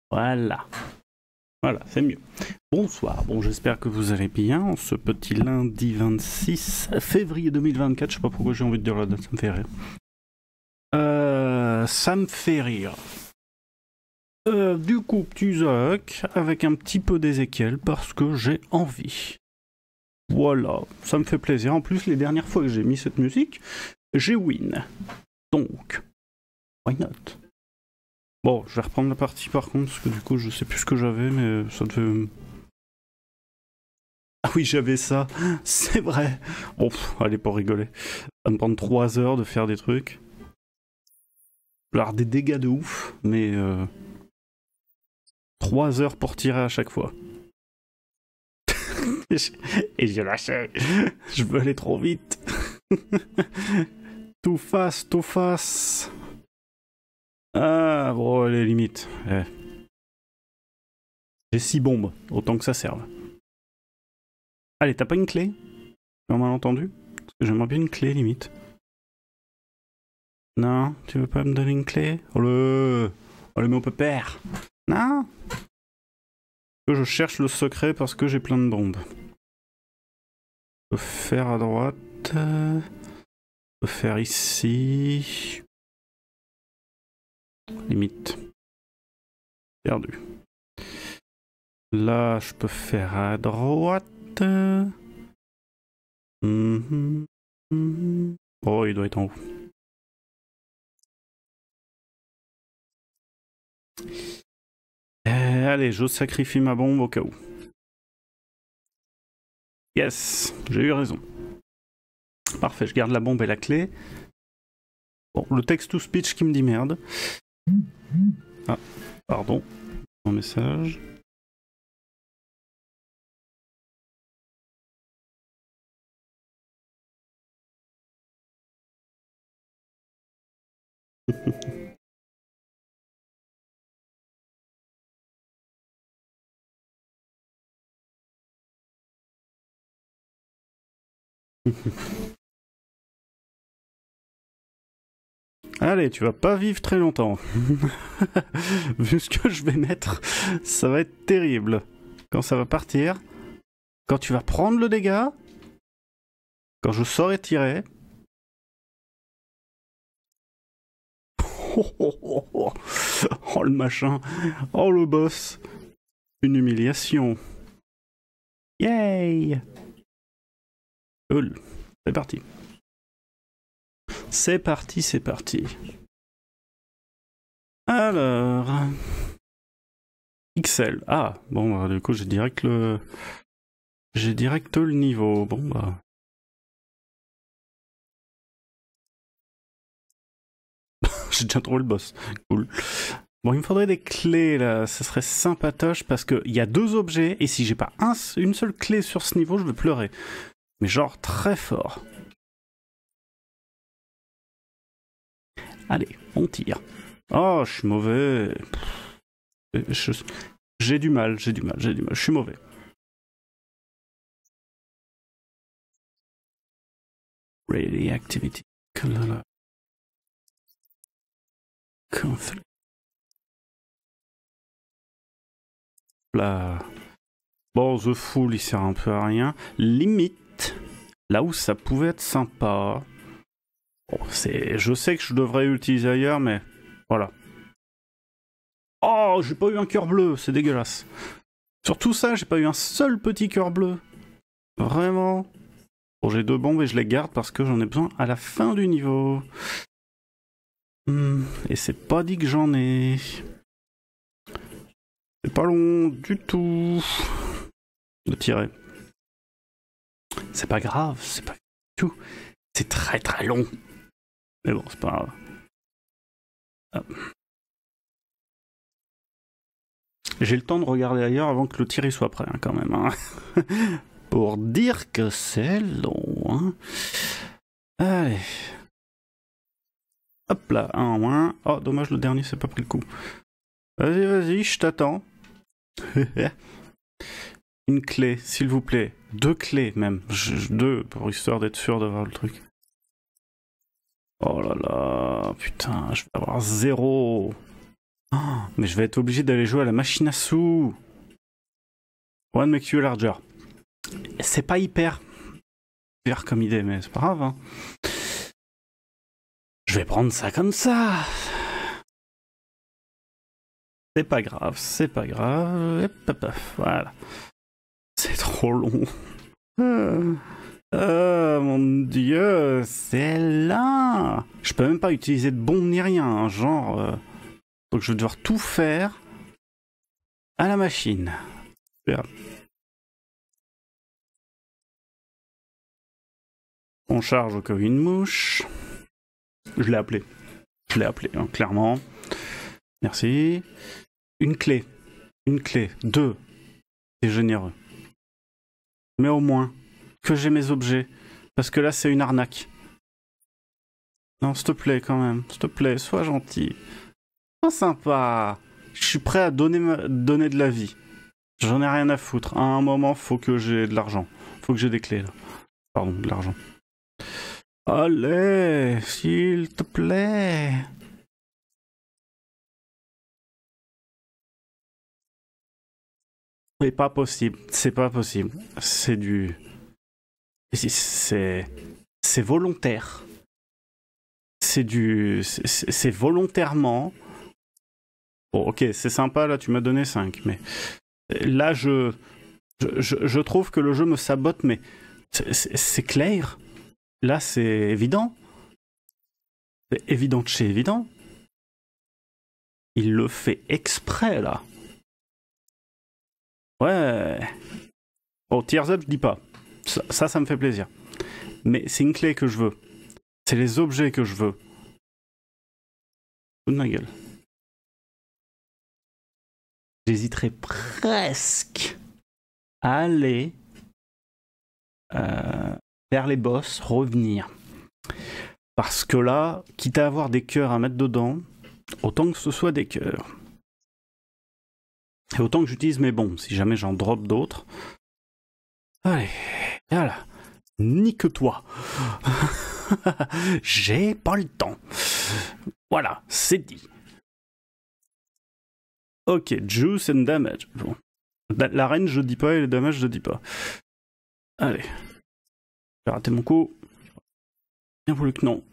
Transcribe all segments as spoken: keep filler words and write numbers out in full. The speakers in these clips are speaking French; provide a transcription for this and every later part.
Voilà. Voilà, c'est mieux. Bonsoir, bon j'espère que vous allez bien, ce petit lundi vingt-six février deux mille vingt-quatre, je sais pas pourquoi j'ai envie de dire la date, ça me fait rire. Euh, ça me fait rire. Euh, du coup, petit Zach, avec un petit peu d'Ézéchiel, parce que j'ai envie. Voilà, ça me fait plaisir. En plus, les dernières fois que j'ai mis cette musique, j'ai win. Donc, why not? Bon, je vais reprendre la partie par contre, parce que du coup, je sais plus ce que j'avais, mais ça devait... Ah oui, j'avais ça, c'est vrai. Bon, pff, allez, pour rigoler. Ça va me prendre trois heures de faire des trucs. Alors, des dégâts de ouf, mais... Euh... trois heures pour tirer à chaque fois. Et j'ai lâché. Je veux aller trop vite. Tout face, tout face. Ah, bon, les limites. Eh. J'ai six bombes, autant que ça serve. Allez, t'as pas une clé? J'ai mal entendu? Parce que j'aimerais bien une clé, limite. Non, tu veux pas me donner une clé? Oh le... Oh le mon pépère. Non? Je cherche le secret parce que j'ai plein de bombes. Je peux faire à droite. Je peux faire ici. Limite. Perdu. Là, je peux faire à droite. Mmh, mmh. Oh, il doit être en haut. Euh, allez, je sacrifie ma bombe au cas où. Yes, j'ai eu raison. Parfait, je garde la bombe et la clé. Bon, le text-to-speech qui me dit merde. Ah, pardon. Mon message. Allez, tu vas pas vivre très longtemps. Vu ce que je vais mettre, ça va être terrible. Quand ça va partir, quand tu vas prendre le dégât, quand je saurai tirer. Oh, oh, oh, oh. Oh le machin, oh le boss. Une humiliation. Yay! Cool, c'est parti. C'est parti, c'est parti. Alors... X L. Ah, bon, bah, du coup, j'ai direct le... J'ai direct le niveau. Bon, bah... J'ai déjà trouvé le boss. Cool. Bon, il me faudrait des clés, là. Ça serait sympatoche, parce qu'il y a deux objets, et si j'ai pas un, une seule clé sur ce niveau, je vais pleurer. Mais genre, très fort. Allez, on tire. Oh, je suis mauvais. Je... J'ai du mal, j'ai du mal, j'ai du mal. Je suis mauvais. Ready activity. Conflict. Là. Bon, The Fool, il sert un peu à rien. Limite, là où ça pouvait être sympa. Bon, c'est... Je sais que je devrais l'utiliser ailleurs, mais voilà. Oh, j'ai pas eu un cœur bleu, c'est dégueulasse. Sur tout ça, j'ai pas eu un seul petit cœur bleu. Vraiment. Bon, j'ai deux bombes et je les garde parce que j'en ai besoin à la fin du niveau. Hum, et c'est pas dit que j'en ai. C'est pas long du tout de tirer. C'est pas grave, c'est pas du tout. C'est très très long. Mais bon, c'est pas grave. Ah. J'ai le temps de regarder ailleurs avant que le tir soit prêt, hein, quand même. Hein. Pour dire que c'est long. Hein. Allez. Hop là, un en moins. Oh, dommage, le dernier s'est pas pris le coup. Vas-y, vas-y, je t'attends. Une clé, s'il vous plaît. Deux clés, même. Je, deux, pour histoire d'être sûr d'avoir le truc. Oh là là, putain, je vais avoir zéro. Oh, mais je vais être obligé d'aller jouer à la machine à sous. One make you larger. C'est pas hyper clair comme idée, mais c'est pas grave. Hein. Je vais prendre ça comme ça. C'est pas grave, c'est pas grave. Hop, hop, hop, voilà. C'est trop long. Euh, euh, mon dieu, c'est là. Je peux même pas utiliser de bombe ni rien. Hein, genre, euh, donc je vais devoir tout faire à la machine. Super. On charge au cas où une mouche. Je l'ai appelé. Je l'ai appelé, hein, clairement. Merci. Une clé. Une clé. Deux. C'est généreux. Mais au moins, que j'ai mes objets. Parce que là, c'est une arnaque. Non, s'il te plaît, quand même. S'il te plaît, sois gentil. Sois sympa. Je suis prêt à donner, ma... donner de la vie. J'en ai rien à foutre. À un moment, faut que j'ai de l'argent. Faut que j'ai des clés, là. Pardon, de l'argent. Allez, s'il te plaît. C'est pas possible, c'est pas possible. C'est du... C'est... C'est volontaire. C'est du... C'est volontairement... Bon, ok, c'est sympa, là, tu m'as donné cinq, mais... Là, je... Je, je... je trouve que le jeu me sabote, mais... C'est clair. Là, c'est évident. C'est évident de chez évident. Il le fait exprès, là. Ouais. Oh, Tears Up, je dis pas. Ça, ça, ça me fait plaisir. Mais c'est une clé que je veux. C'est les objets que je veux. Coup de ma gueule. J'hésiterais presque à aller euh, vers les boss, revenir. Parce que là, quitte à avoir des cœurs à mettre dedans, autant que ce soit des cœurs. Et autant que j'utilise mes bombes, si jamais j'en drop d'autres. Allez, voilà. Nique-toi. J'ai pas le temps. Voilà, c'est dit. Ok, juice and damage. Bon. La range, je dis pas, et le damage, je dis pas. Allez. J'ai raté mon coup. Bien voulu que non.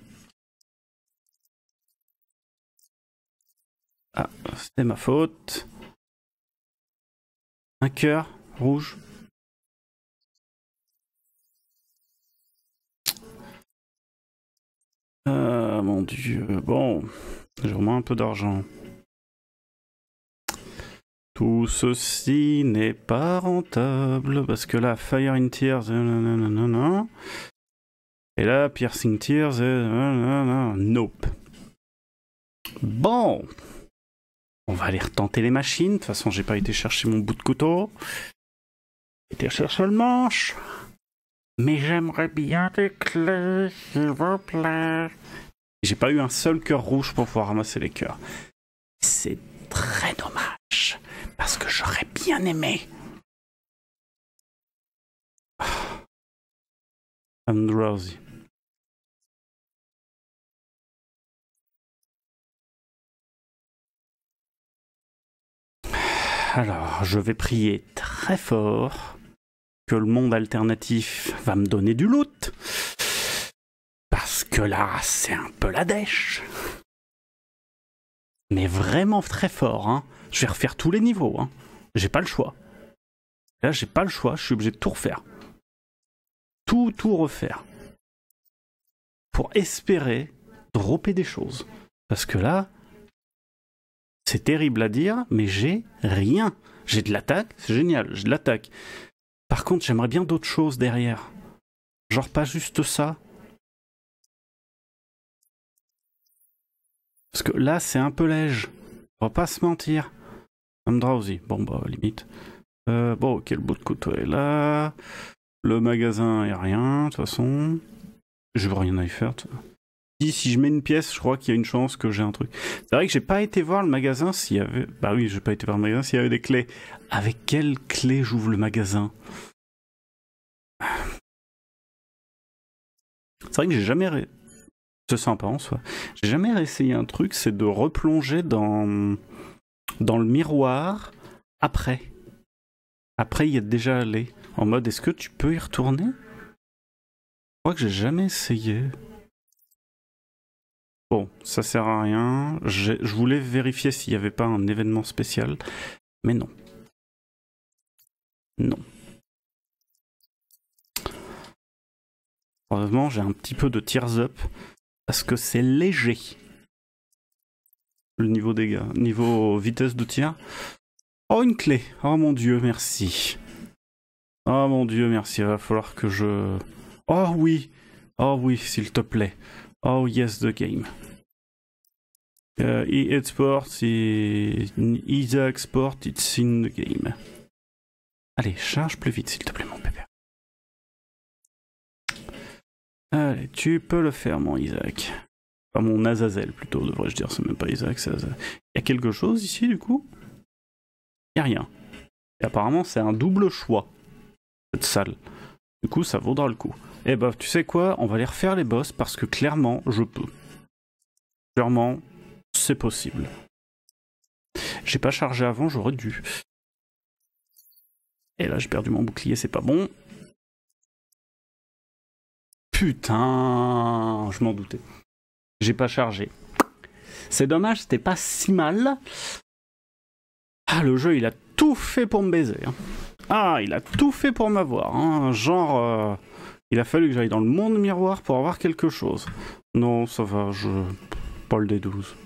Ah, c'était ma faute. Un cœur rouge. Ah, mon dieu. Bon, j'ai vraiment un peu d'argent. Tout ceci n'est pas rentable parce que là, Fire in Tears, nanana, et là, Piercing Tears, nanana, nope. Bon, on va aller retenter les machines. De toute façon, j'ai pas été chercher mon bout de couteau. J'ai été chercher le manche. Mais j'aimerais bien des clés, s'il vous plaît. J'ai pas eu un seul cœur rouge pour pouvoir ramasser les cœurs. C'est très dommage. Parce que j'aurais bien aimé. I'm drowsy. Alors, je vais prier très fort que le monde alternatif va me donner du loot. Parce que là, c'est un peu la dèche. Mais vraiment très fort, hein. Je vais refaire tous les niveaux, hein. J'ai pas le choix. Là, j'ai pas le choix, je suis obligé de tout refaire. Tout, tout refaire. Pour espérer dropper des choses. Parce que là, c'est terrible à dire, mais j'ai rien. J'ai de l'attaque, c'est génial, j'ai de l'attaque. Par contre, j'aimerais bien d'autres choses derrière. Genre pas juste ça. Parce que là, c'est un peu léger. On va pas se mentir. I'm drowsy. Bon, bah, limite. Euh, bon, ok, le bout de couteau est là. Le magasin est rien, de toute façon. Je veux rien à y faire. Si, si je mets une pièce, je crois qu'il y a une chance que j'ai un truc. C'est vrai que j'ai pas été voir le magasin s'il y avait... Bah oui, j'ai pas été voir le magasin s'il y avait des clés. Avec quelle clé j'ouvre le magasin? C'est vrai que j'ai jamais... Ré... C'est sympa en soi. J'ai jamais réessayé un truc, c'est de replonger dans... dans le miroir après. Après y être déjà allé. En mode, est-ce que tu peux y retourner? Je crois que j'ai jamais essayé. Bon, ça sert à rien. Je voulais vérifier s'il n'y avait pas un événement spécial, mais non. Non. Heureusement, j'ai un petit peu de tears up, parce que c'est léger. Le niveau dégâts, niveau vitesse de tir. Oh, une clé. Oh mon dieu, merci. Oh mon dieu, merci. Il va falloir que je... Oh oui. Oh oui, s'il te plaît. Oh yes, the game. Uh, e-export, Isaac Sport, it's in the game. Allez, charge plus vite, s'il te plaît, mon pépère. Allez, tu peux le faire, mon Isaac. Enfin, mon Azazel, plutôt, devrais-je dire. C'est même pas Isaac, c'est Azazel. Il y a quelque chose ici, du coup? Il n'y a rien. Et apparemment, c'est un double choix, cette salle. Du coup, ça vaudra le coup. Eh ben, tu sais quoi? On va aller refaire les boss, parce que clairement, je peux. Clairement, c'est possible. J'ai pas chargé avant, j'aurais dû. Et là, j'ai perdu mon bouclier, c'est pas bon. Putain, je m'en doutais. J'ai pas chargé. C'est dommage, c'était pas si mal. Ah, le jeu, il a tout fait pour me baiser. Hein. Ah, il a tout fait pour m'avoir. Hein. Genre, euh, il a fallu que j'aille dans le monde miroir pour avoir quelque chose. Non, ça va, je... pas le D douze.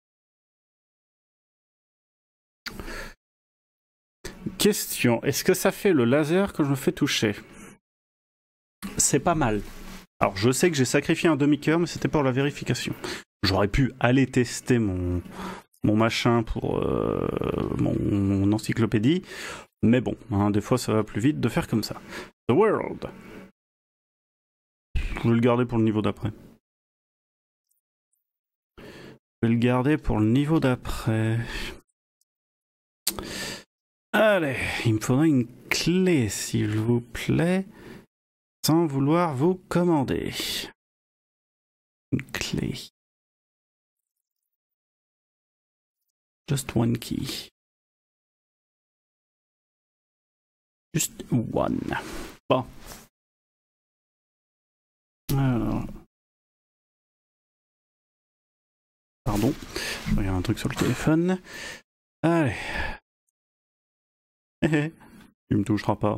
Question, est-ce que ça fait le laser que je me fais toucher? C'est pas mal. Alors je sais que j'ai sacrifié un demi-cœur, mais c'était pour la vérification. J'aurais pu aller tester mon, mon machin pour euh, mon, mon encyclopédie, mais bon, hein, des fois ça va plus vite de faire comme ça. The World. Je vais le garder pour le niveau d'après. Je vais le garder pour le niveau d'après. Allez, il me faudrait une clé, s'il vous plaît, sans vouloir vous commander. Une clé. Just one key. Just one. Bon. Alors. Pardon, je regarde un truc sur le téléphone. Allez. Il me touchera pas.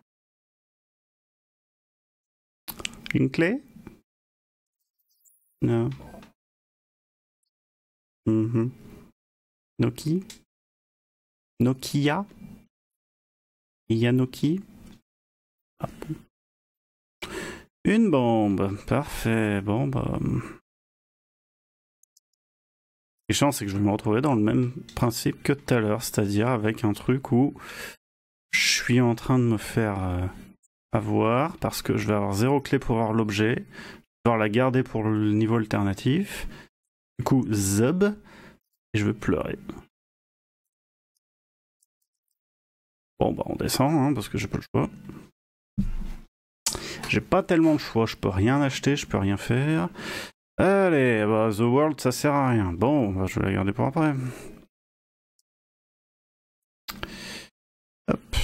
Une clé? Non. Mm-hmm. Noki? Nokia? Yanoki? Ah bon. Une bombe. Parfait. Bon, bah... Les chances, c'est que je vais me retrouver dans le même principe que tout à l'heure, c'est-à-dire avec un truc où je suis en train de me faire euh, avoir parce que je vais avoir zéro clé pour avoir l'objet, je vais devoir la garder pour le niveau alternatif, du coup zub, et je vais pleurer. Bon bah on descend, hein, parce que j'ai pas le choix. J'ai pas tellement le choix, je peux rien acheter, je peux rien faire. Allez, bah, The World, ça sert à rien. Bon, bah, je vais la garder pour après. Hop.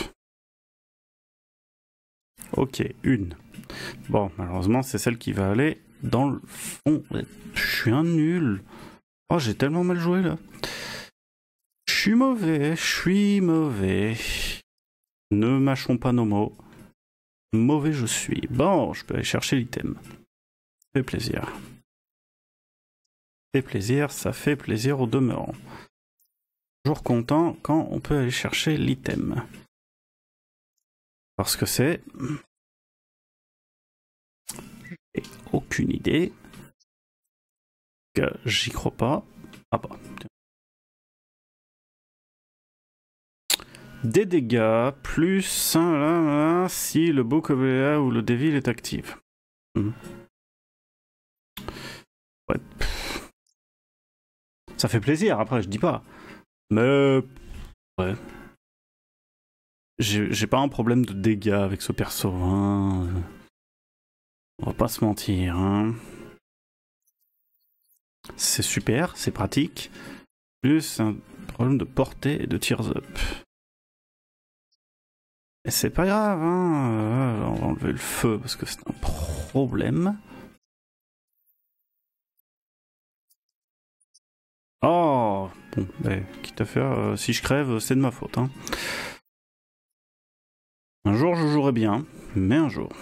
Ok, une. Bon, malheureusement, c'est celle qui va aller dans le fond. Je suis un nul. Oh, j'ai tellement mal joué, là. Je suis mauvais, je suis mauvais. Ne mâchons pas nos mots. Mauvais je suis. Bon, je peux aller chercher l'item. Ça fait plaisir. Ça fait plaisir, ça fait plaisir au demeurant. Toujours content quand on peut aller chercher l'item. Parce que c'est... J'ai aucune idée. Que j'y crois pas. Ah bah. Des dégâts, plus un là, là, si le beau Kobéa ou le Devil est actif. Hmm. Ouais. Ça fait plaisir, après je dis pas. Mais... Ouais. J'ai pas un problème de dégâts avec ce perso. Hein. On va pas se mentir. Hein. C'est super, c'est pratique. Plus un problème de portée et de tears up. Et c'est pas grave, hein. On va enlever le feu parce que c'est un problème. Oh, bon, bah, quitte à faire, euh, si je crève, c'est de ma faute, hein. Un jour je jouerai bien, mais un jour.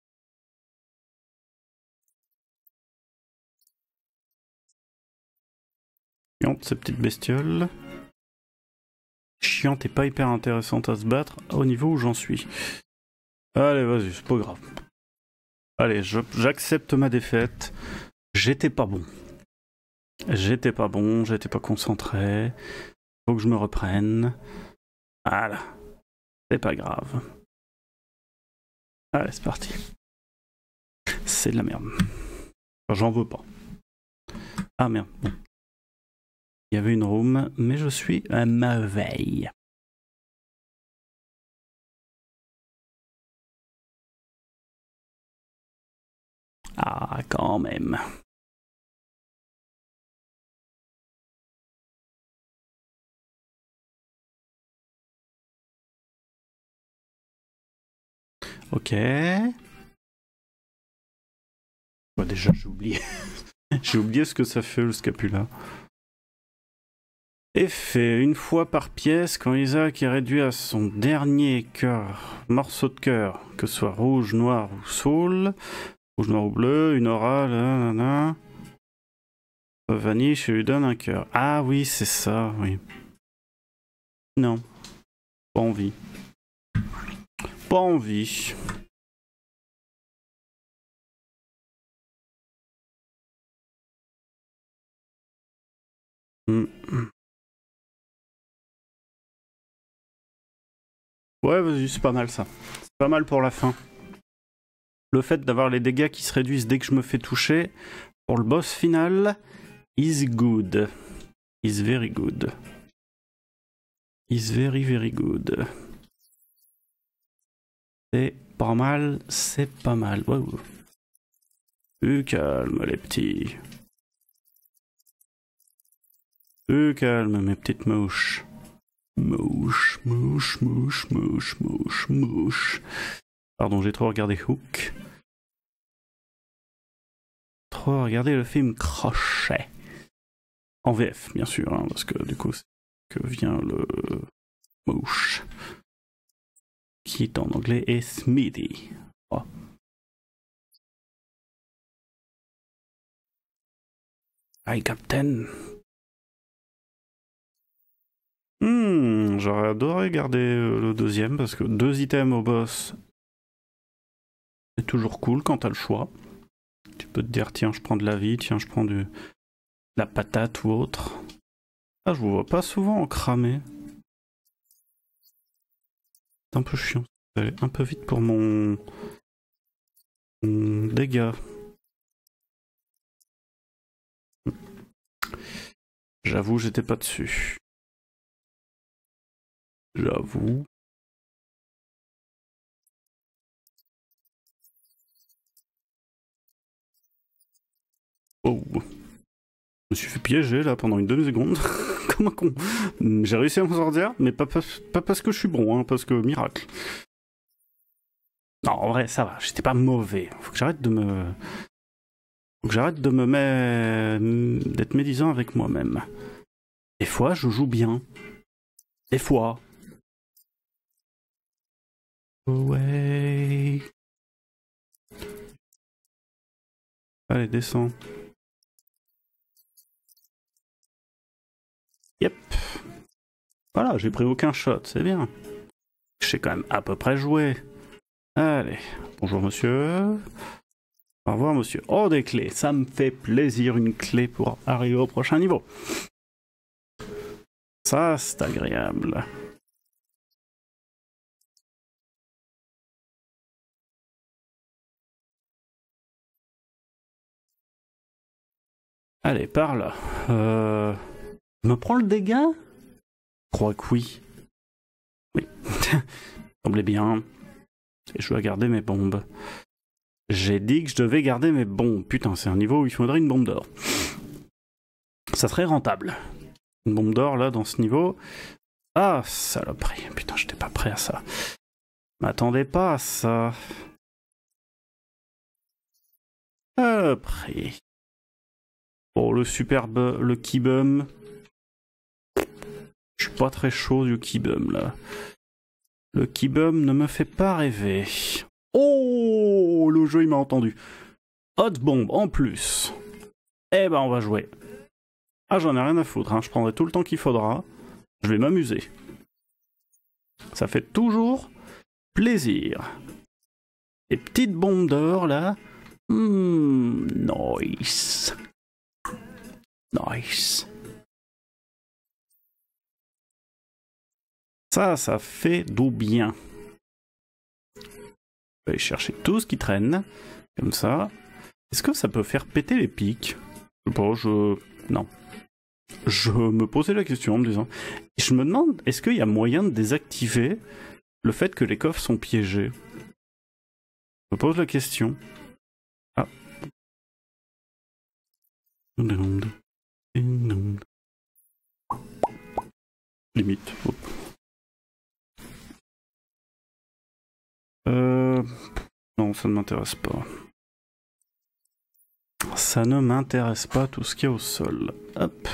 Chiante ces petites bestioles. Chiante et pas hyper intéressante à se battre au niveau où j'en suis. Allez, vas-y, c'est pas grave. Allez, j'accepte ma défaite. J'étais pas bon. J'étais pas bon, j'étais pas concentré. Faut que je me reprenne. Voilà. C'est pas grave. Allez, c'est parti. C'est de la merde. Enfin, j'en veux pas. Ah merde, bon. Il y avait une room, mais je suis à ma veille. Ah, quand même. Ok. Bon, déjà, j'ai oublié. J'ai oublié ce que ça fait le scapula. Effet, une fois par pièce, quand Isaac est réduit à son dernier cœur, morceau de cœur, que ce soit rouge, noir ou saule, rouge, noir ou bleu, une aura, là, là, là. Vanish et lui donne un cœur. Ah oui, c'est ça, oui. Non. Pas envie. Pas envie. Hmm. Ouais, vas-y, c'est pas mal ça. C'est pas mal pour la fin. Le fait d'avoir les dégâts qui se réduisent dès que je me fais toucher, pour le boss final, is good. Is very good. Is very very good. C'est pas mal, c'est pas mal. Wow. Plus calme les petits. Plus calme mes petites mouches. Mouche, mouche, mouche, mouche, mouche, mouche. Pardon, j'ai trop regardé Hook. Trop regardé le film Crochet. En V F, bien sûr, hein, parce que du coup, c'est que vient le mouche. Qui en anglais est Smithy. Oh. Hi, Captain. Hmm, j'aurais adoré garder le deuxième parce que deux items au boss, c'est toujours cool quand t'as le choix. Tu peux te dire, tiens, je prends de la vie, tiens, je prends de la patate ou autre. Ah, je vous vois pas souvent en cramer. C'est un peu chiant. Ça va aller un peu vite pour mon, mon dégât. J'avoue, j'étais pas dessus. J'avoue. Oh. Je me suis fait piéger là pendant une demi-seconde. Comme un con. J'ai réussi à m'en sortir, mais pas, pas, pas parce que je suis bon, hein, parce que miracle. Non, en vrai, ça va, j'étais pas mauvais. Faut que j'arrête de me... Faut que j'arrête de me mettre... d'être médisant avec moi-même. Des fois, je joue bien. Des fois. Ouais. Allez, descends. Yep. Voilà, j'ai pris aucun shot, c'est bien. Je sais quand même à peu près jouer. Allez, bonjour monsieur. Au revoir monsieur. Oh, des clés, ça me fait plaisir, une clé pour arriver au prochain niveau. Ça, c'est agréable. Allez, par là. Euh... Je me prends le dégât? Je crois que oui. Oui. Semblait bien. Et je dois garder mes bombes. J'ai dit que je devais garder mes bombes. Putain, c'est un niveau où il faudrait une bombe d'or. Ça serait rentable. Une bombe d'or là dans ce niveau. Ah, saloperie. Putain, j'étais pas prêt à ça. M'attendais pas à ça. Saloperie. Bon, le superbe, le Kibum. Je suis pas très chaud du Kibum là. Le Kibum ne me fait pas rêver. Oh, le jeu il m'a entendu. Hot bomb en plus. Eh ben on va jouer. Ah, j'en ai rien à foutre, hein. Je prendrai tout le temps qu'il faudra. Je vais m'amuser. Ça fait toujours plaisir. Les petites bombes d'or là. Mmh, nice. Nice. Ça, ça fait du bien. Je vais aller chercher tout ce qui traîne. Comme ça. Est-ce que ça peut faire péter les pics? Je sais pas, je... Non. Je me posais la question en me disant... Je me demande, est-ce qu'il y a moyen de désactiver le fait que les coffres sont piégés? Je me pose la question. Ah. Limite. Hop. Euh... Non, ça ne m'intéresse pas. Ça ne m'intéresse pas tout ce qu'il y a au sol. Hop.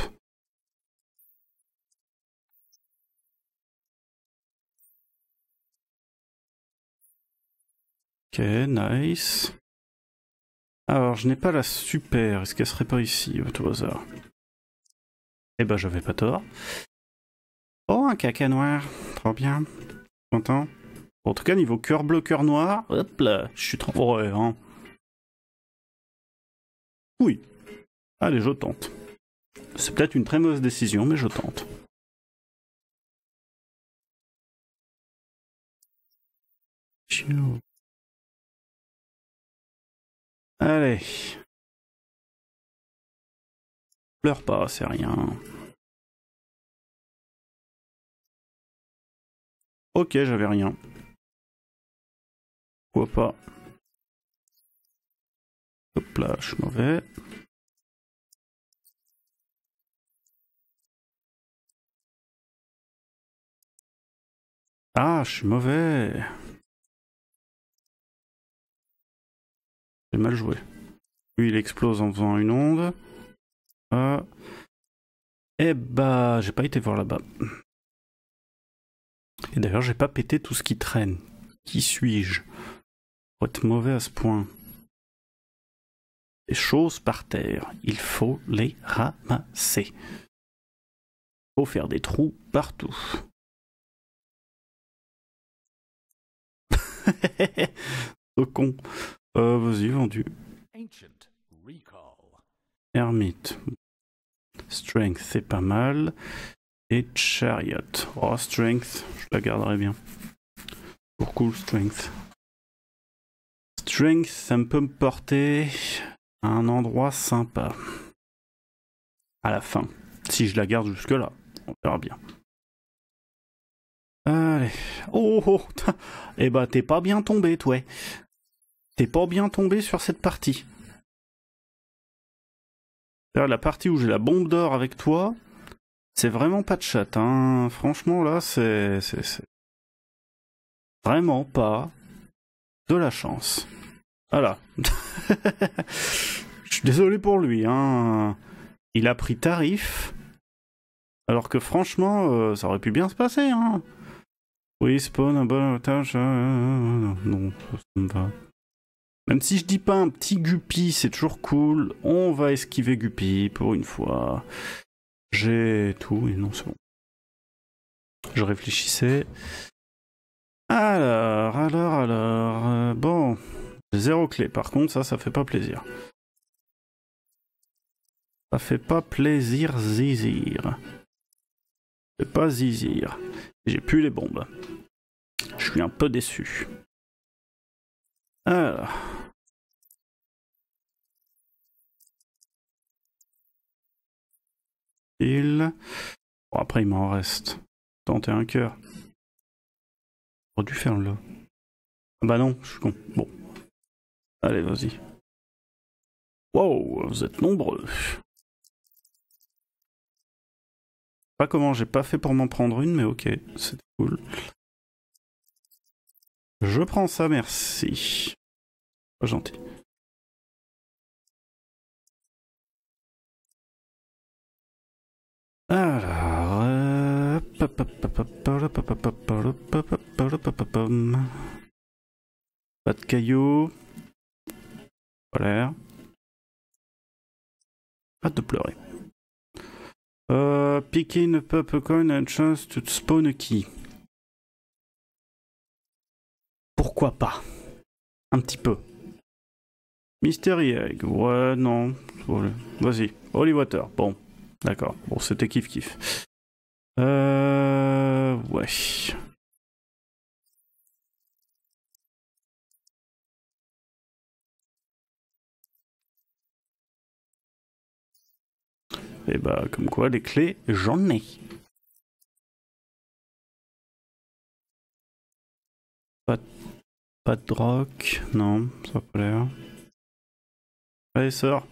Ok, nice. Alors, je n'ai pas la super. Est-ce qu'elle serait pas ici, au tout hasard? Eh ben, j'avais pas tort. Oh, un caca noir. Trop bien. Content. En tout cas, niveau cœur bleu, cœur noir, hop là, je suis trop heureux, hein. Oui. Allez, je tente. C'est peut-être une très mauvaise décision, mais je tente. Allez. Pleure pas, c'est rien. Ok, j'avais rien. Pourquoi pas? Hop là, je suis mauvais. Ah, je suis mauvais. J'ai mal joué. Lui, il explose en faisant une onde. Ah. Eh bah, j'ai pas été voir là-bas. Et d'ailleurs, j'ai pas pété tout ce qui traîne. Qui suis-je? Pour être mauvais à ce point. Des choses par terre, il faut les ramasser. Il faut faire des trous partout. Ce con. Euh, vas-y, vendu. Hermite. Strength, c'est pas mal. Et Chariot. Oh, Strength, je la garderai bien. Pour cool, Strength. Strength, ça me peut me porter à un endroit sympa. À la fin. Si je la garde jusque-là, on verra bien. Allez. Oh, oh. Eh bah, t'es pas bien tombé, toi. T'es pas bien tombé sur cette partie. La partie où j'ai la bombe d'or avec toi, c'est vraiment pas de chat, hein. Franchement, là, c'est... c'est vraiment pas de la chance. Voilà. Je suis désolé pour lui, hein. Il a pris tarif, alors que franchement, euh, ça aurait pu bien se passer, hein. Oui, spawn un bon otage. Euh, non, ça me va. Même si je dis pas un petit Guppy, c'est toujours cool. On va esquiver Guppy pour une fois. J'ai tout, et non, c'est bon. Je réfléchissais. Alors, alors, alors... Euh, bon... Zéro clé, par contre, ça, ça fait pas plaisir. Ça fait pas plaisir, zizir. Ça fait pas zizir. J'ai plus les bombes. Je suis un peu déçu. Alors... Il... Bon, après, il m'en reste. Tenter un cœur. J'aurais dû faire là. Ah bah non, je suis con. Bon. Allez, vas-y. Wow, vous êtes nombreux. Pas comment j'ai pas fait pour m'en prendre une, mais ok, c'est cool. Je prends ça, merci. Pas gentil. Alors... Euh... Pas de cailloux. Pas l'air. Hâte de pleurer. Euh, picking a purple coin and chance to spawn a key. Pourquoi pas? Un petit peu. Mystery Egg, ouais, non. Vas-y, Holy Water, bon. D'accord, bon, c'était kiff kiff. Euh... Ouais. Et bah, comme quoi, les clés, j'en ai. Pas, pas de rock, non, ça a pas l'air. Allez, sors.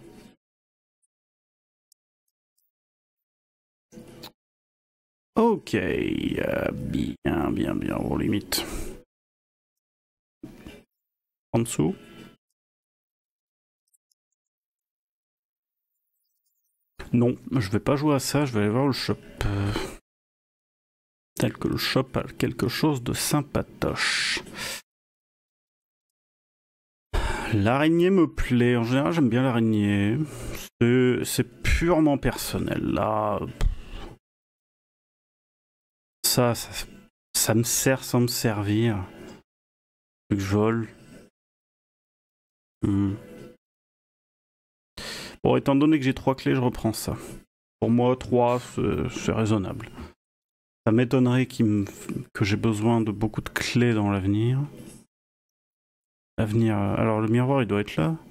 Ok, euh, bien, bien, bien, on limite. En dessous. Non, je vais pas jouer à ça, je vais aller voir le shop. Tel que le shop a quelque chose de sympatoche. L'araignée me plaît, en général j'aime bien l'araignée. C'est purement personnel, là. Ça, ça, ça me sert sans me servir. Que je vole. Hmm. Bon, étant donné que j'ai trois clés, je reprends ça. Pour moi, trois, c'est raisonnable. Ça m'étonnerait qu que j'ai besoin de beaucoup de clés dans l'avenir. L'avenir... Alors, le miroir, il doit être là.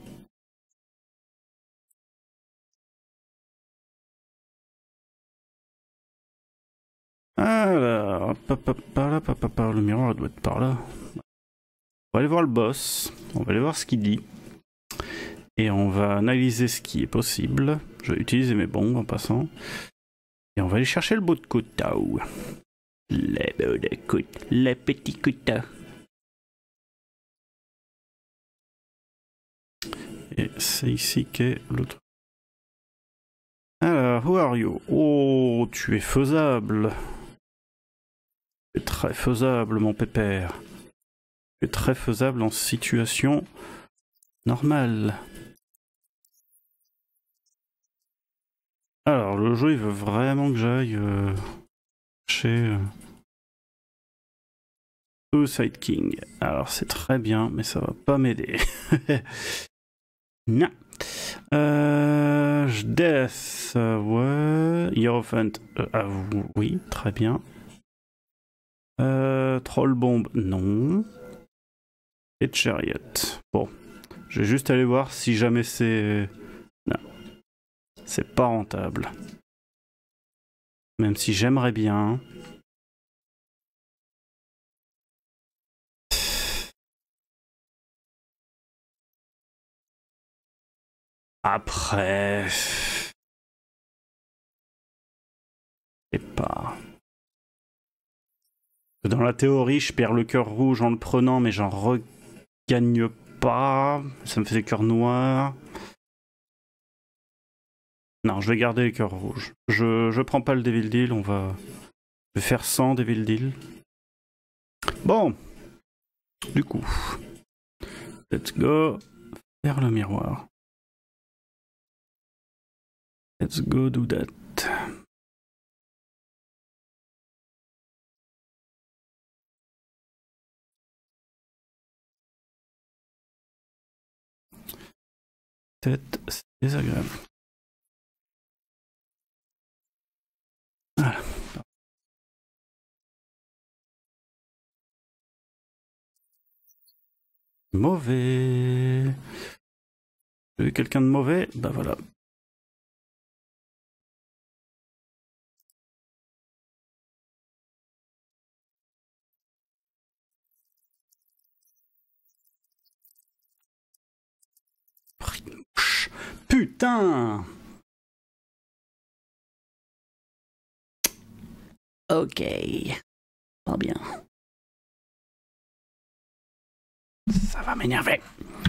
Alors... Le miroir, il doit être par là. On va aller voir le boss. On va aller voir ce qu'il dit. Et on va analyser ce qui est possible. Je vais utiliser mes bombes en passant. Et on va aller chercher le bout de couteau. Le bout de couteau. Le petit couteau. Et c'est ici qu'est le truc. Alors, who are you? Oh, tu es faisable. Tu es très faisable, mon pépère. Tu es très faisable en situation normale. Alors, le jeu, il veut vraiment que j'aille euh, chez euh, Suicide King. Alors, c'est très bien, mais ça va pas m'aider. Non. Euh, Death, euh, ouais. Hierophant, euh, ah, oui, très bien. Euh, Troll Bomb, non. Et Chariot. Bon, je vais juste aller voir si jamais c'est... Non. C'est pas rentable. Même si j'aimerais bien. Après... Je sais pas... Dans la théorie, je perds le cœur rouge en le prenant, mais j'en regagne pas. Ça me fait le cœur noir. Non, je vais garder le cœur rouge. Je, je prends pas le Devil Deal, on va... Je vais faire sans Devil Deal. Bon. Du coup. Let's go. Vers le miroir. Let's go do that. Tête, c'est désagréable. Voilà. Mauvais. J'ai vu quelqu'un de mauvais, bah voilà. Putain! Ok. Pas bien. Ça va m'énerver.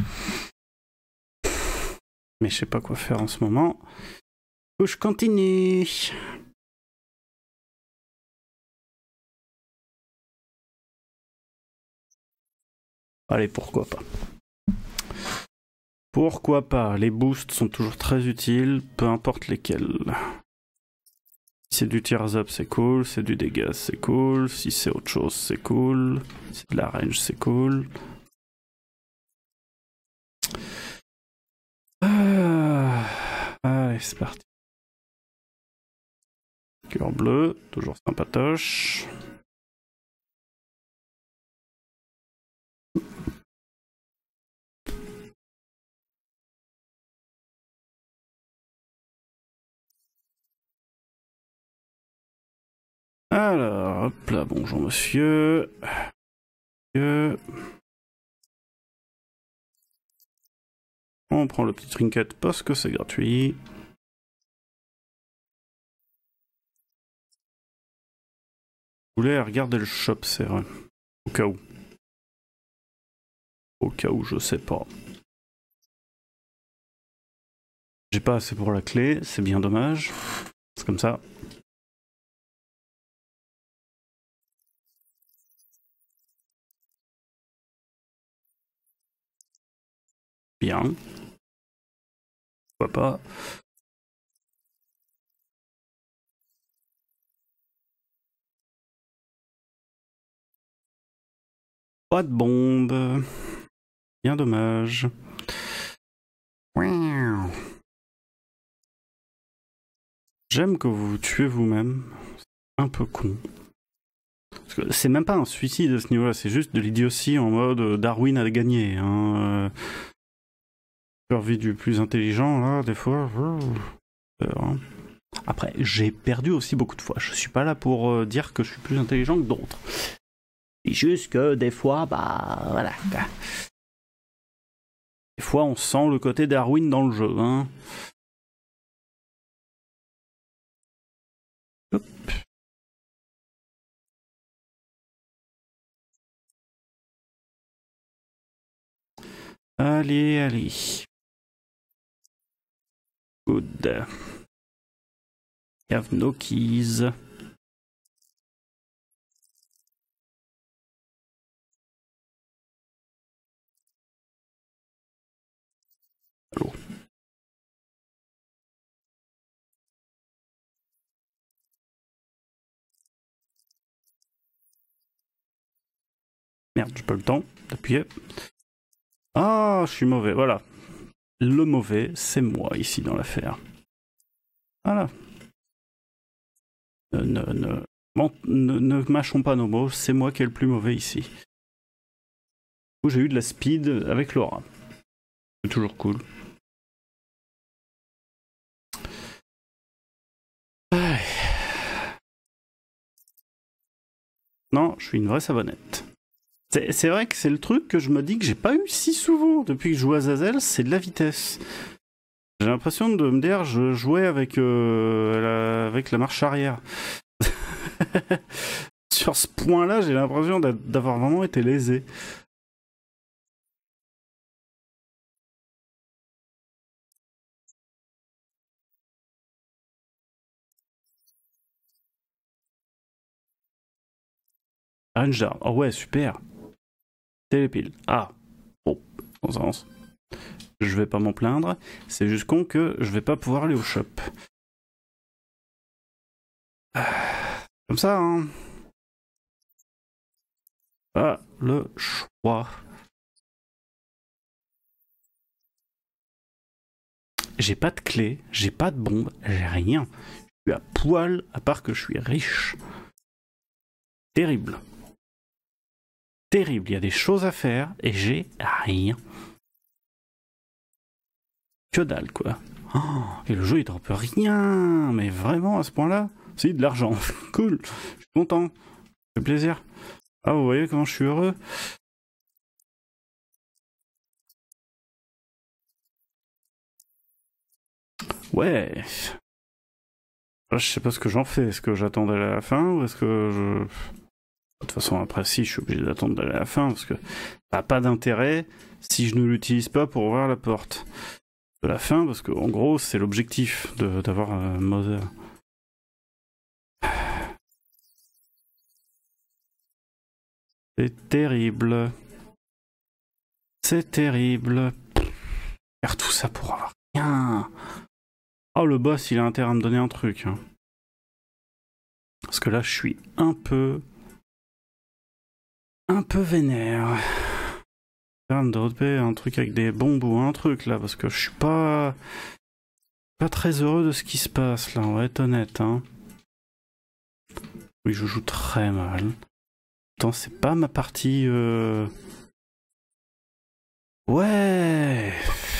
Mais je sais pas quoi faire en ce moment. Faut que je continue. Allez, pourquoi pas. Pourquoi pas. Les boosts sont toujours très utiles, peu importe lesquels. Si c'est du tears up, c'est cool. Si c'est du dégâts, c'est cool. Si c'est autre chose, c'est cool. Si c'est de la range, c'est cool. Ah. Allez, c'est parti. Cœur bleu, toujours sympatoche. Alors, hop là, bonjour monsieur. monsieur. On prend le petit trinket parce que c'est gratuit. Vous voulez regarder le shop, c'est vrai. Au cas où. Au cas où, je sais pas. J'ai pas assez pour la clé, c'est bien dommage. C'est comme ça. Bien. Pourquoi pas. Pas de bombe. Bien dommage. J'aime que vous vous tuez vous-même. C'est un peu con. C'est même pas un suicide à ce niveau-là, c'est juste de l'idiotie en mode Darwin a gagné. Hein. Survie du plus intelligent, là, des fois. Après, j'ai perdu aussi beaucoup de fois. Je suis pas là pour euh, dire que je suis plus intelligent que d'autres. C'est juste que des fois, bah voilà. Des fois, on sent le côté Darwin dans le jeu. Hein. Hop. Allez, allez. Good. I have no keys. Allô. Merde, j'ai pas le temps d'appuyer. Ah, je suis mauvais, voilà. Le mauvais, c'est moi ici dans l'affaire. Voilà. Ne, ne, ne, bon, ne, ne mâchons pas nos mots, c'est moi qui est le plus mauvais ici. J'ai eu de la speed avec Laura. C'est toujours cool. Ouais. Non, je suis une vraie savonnette. C'est vrai que c'est le truc que je me dis que j'ai pas eu si souvent depuis que je joue à Zazel, c'est de la vitesse. J'ai l'impression de me dire je jouais avec, euh, la, avec la marche arrière. Sur ce point-là, j'ai l'impression d'avoir vraiment été lésé. Ranger. Oh ouais, super. Télépile. Ah. Bon, bon sens. Je vais pas m'en plaindre. C'est juste con que je vais pas pouvoir aller au shop. Comme ça, hein. Ah, le choix. J'ai pas de clé, j'ai pas de bombe, j'ai rien. Je suis à poil, à part que je suis riche. Terrible. Terrible, il y a des choses à faire et j'ai rien. Que dalle, quoi. Oh, et le jeu il drop rien, mais vraiment à ce point-là. Si, de l'argent. Cool, je suis content. Ça fait plaisir. Ah, vous voyez comment je suis heureux. Ouais. Je sais pas ce que j'en fais. Est-ce que j'attends d'aller à la fin ou est-ce que je... De toute façon, après, si, je suis obligé d'attendre d'aller à la fin parce que ça n'a pas d'intérêt si je ne l'utilise pas pour ouvrir la porte de la fin parce que, en gros, c'est l'objectif d'avoir un Mother. C'est terrible. C'est terrible. Faire tout ça pour avoir rien. Oh, le boss, il a intérêt à me donner un truc. Hein. Parce que là, je suis un peu... Un peu vénère. Me dropper un truc avec des bombes ou un truc, là, parce que je suis pas... Pas très heureux de ce qui se passe, là, on va être honnête, hein. Oui, je joue très mal. Attends, c'est pas ma partie... Euh... Ouais.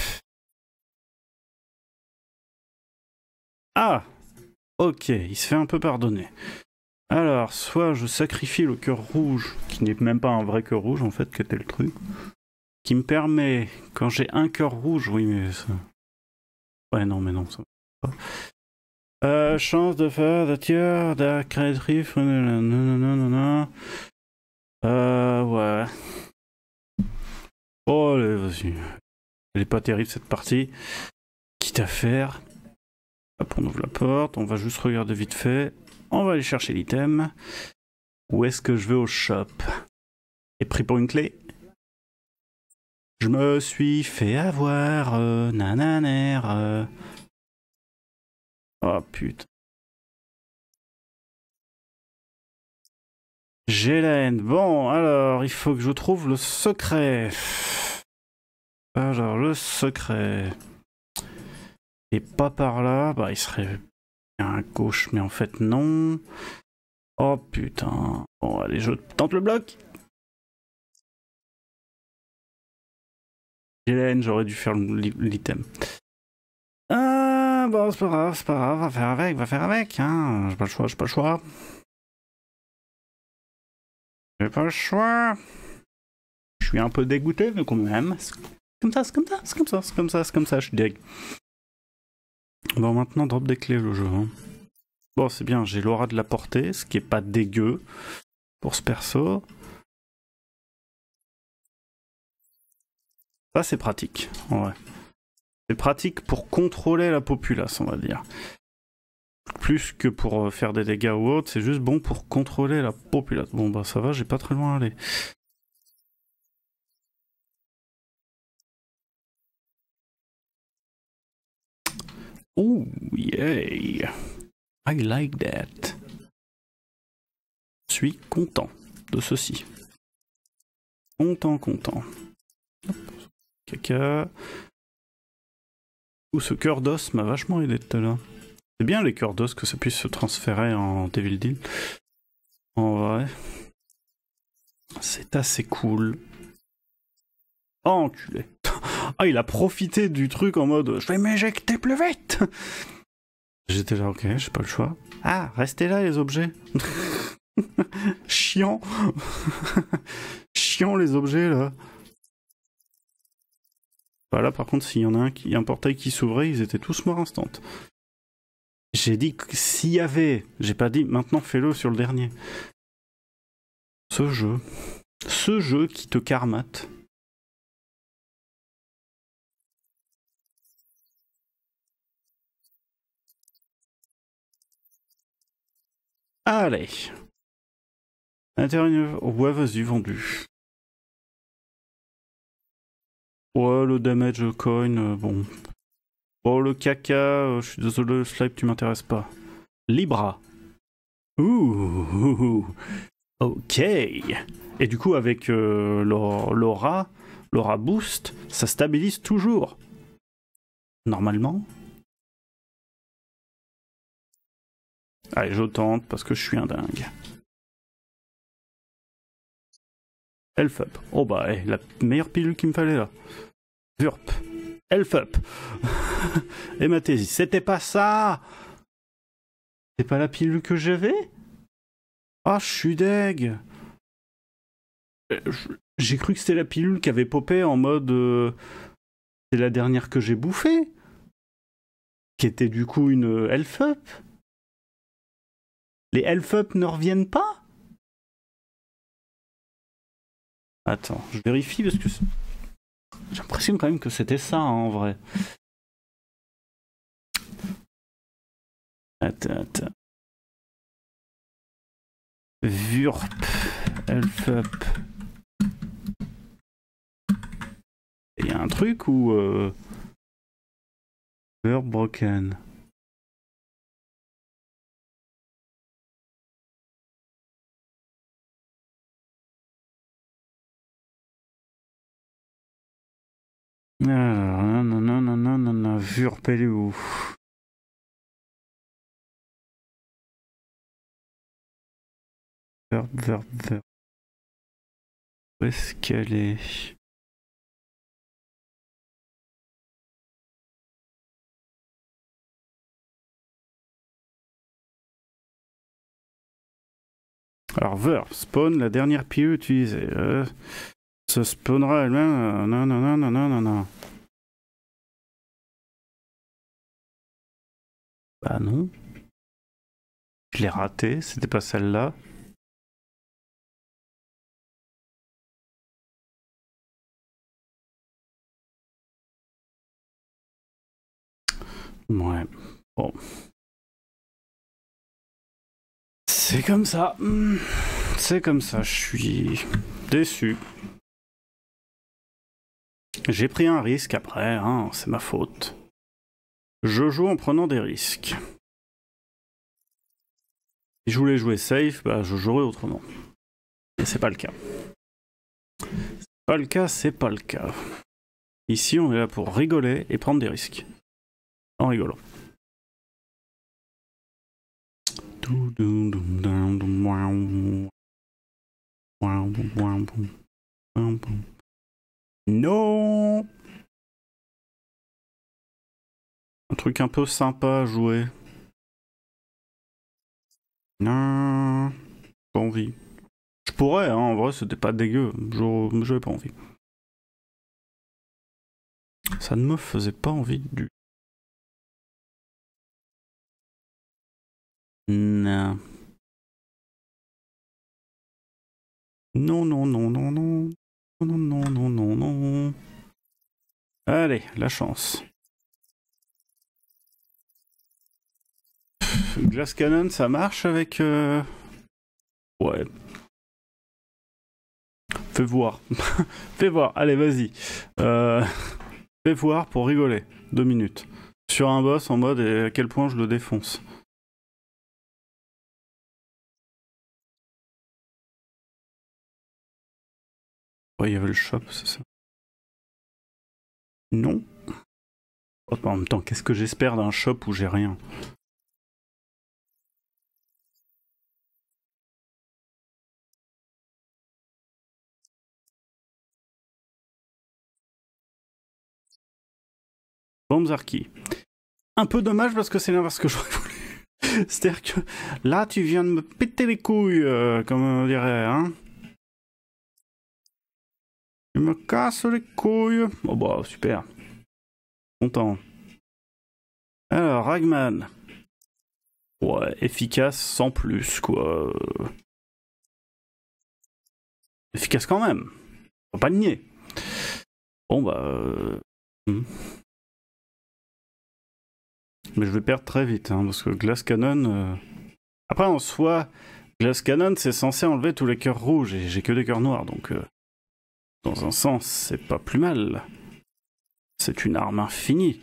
Ah. Ok, il se fait un peu pardonner. Alors, soit je sacrifie le cœur rouge, qui n'est même pas un vrai cœur rouge, en fait, qu'était le truc, qui me permet, quand j'ai un cœur rouge, oui, mais ça... Ouais, non, mais non, ça va pas. Euh, chance de faire de tiers, de créatrice, non, non, non, non, non. Euh, ouais. Oh, allez, vas-y. Elle est pas terrible cette partie. Quitte à faire. Hop, on ouvre la porte, on va juste regarder vite fait. On va aller chercher l'item. Où est-ce que je vais au shop? Et pris pour une clé? Je me suis fait avoir, euh, nananer. Euh... Oh putain. J'ai la haine. Bon, alors, il faut que je trouve le secret. Alors, le secret. Et pas par là. Bah, il serait à gauche, mais en fait, non. Oh putain. Bon, allez, je tente le bloc. J'ai la haine, j'aurais dû faire l'item. Ah, bon, c'est pas grave, c'est pas grave. Va faire avec, va faire avec. Hein. J'ai pas le choix, j'ai pas le choix. J'ai pas le choix. Je suis un peu dégoûté, mais quand même. Comme ça, c'est comme ça, c'est comme ça, c'est comme ça, c'est comme ça, je suis deg. Bon, maintenant, drop des clés, le jeu. Hein. Bon, c'est bien, j'ai l'aura de la portée, ce qui est pas dégueu pour ce perso. Ça, c'est pratique, ouais. C'est pratique pour contrôler la populace, on va dire. Plus que pour faire des dégâts ou autre, c'est juste bon pour contrôler la populace. Bon, bah ça va, j'ai pas très loin à aller. Oh, yeah. I like that. Je suis content de ceci. Content, content. Hop. Caca. Ouh, ce cœur d'os m'a vachement aidé tout à l'heure. C'est bien les cœurs d'os que ça puisse se transférer en Devil Deal. En vrai. C'est assez cool. Oh, enculé. Ah, il a profité du truc en mode je vais m'éjecter plus vite. J'étais là, ok, j'ai pas le choix. Ah, restez là les objets. Chiant. Chiant les objets là. Voilà, par contre, s'il y en a un qui, un portail qui s'ouvrait, ils étaient tous morts instant. J'ai dit que s'il y avait, j'ai pas dit maintenant fais-le sur le dernier. Ce jeu. Ce jeu qui te karmate. Allez. Intérieur. Ouais, vas-y, vendu. Ouais, le damage coin, euh, bon. Bon, le caca, euh, je suis désolé, le slide, tu m'intéresses pas. Libra. Ouh. Ok. Et du coup, avec euh, l'aura, l'aura boost, ça stabilise toujours. Normalement. Allez, je tente parce que je suis un dingue. Elf up. Oh bah, hey, la meilleure pilule qu'il me fallait là. Vurp. Elf up. Hémathésie. C'était pas ça. C'est pas la pilule que j'avais. Ah, oh, je suis deg. J'ai cru que c'était la pilule qui avait popé en mode... Euh, c'est la dernière que j'ai bouffée. Qui était du coup une Elf up. Les Elf Up ne reviennent pas? Attends, je vérifie parce que j'ai l'impression quand même que c'était ça hein, en vrai. Attends, attends. Vurp, Elf Up. Il y a un truc où... Euh... Vurp Broken. Alors, non, non, non, non, non, non, non, Vurp, elle est où? Vurp, Vurp, Vurp. Où est-ce qu'elle est? Alors, Vurp, spawn la dernière P E utilisée. Euh, se spawnera elle-même. Euh, non, non, non, non, non, non, non. Bah non. Je l'ai raté, c'était pas celle-là. Ouais, bon. C'est comme ça. C'est comme ça, je suis déçu. J'ai pris un risque après, hein, c'est ma faute. Je joue en prenant des risques. Si je voulais jouer safe, bah je jouerais autrement. Et c'est pas le cas. C'est pas le cas, c'est pas le cas. Ici, on est là pour rigoler et prendre des risques. En rigolant. Non. Un truc un peu sympa à jouer. Non. Pas envie. Je pourrais, hein, en vrai, c'était pas dégueu. J'avais pas envie. Ça ne me faisait pas envie du... Non. Non, non, non, non, non. Non, non, non, non, non. Allez, la chance. Glass Cannon, ça marche avec... Euh... Ouais. Fais voir. Fais voir, allez, vas-y. Euh... Fais voir pour rigoler. Deux minutes. Sur un boss en mode et à quel point je le défonce. Ouais, il y avait le shop, c'est ça. Non. Oh, en même temps, qu'est-ce que j'espère d'un shop où j'ai rien? Bombzarki. Un peu dommage parce que c'est l'inverse que j'aurais voulu. C'est-à-dire que là, tu viens de me péter les couilles, euh, comme on dirait, hein. Tu me casses les couilles. Oh bah, super. Content. Alors, Ragman. Ouais, efficace sans plus, quoi. Efficace quand même. Faut pas le nier. Bon bah... Euh... Hmm. Mais je vais perdre très vite, hein, parce que Glass Cannon... Euh... Après, en soi, Glass Cannon, c'est censé enlever tous les cœurs rouges, et j'ai que des cœurs noirs, donc... Euh... Dans un sens, c'est pas plus mal. C'est une arme infinie.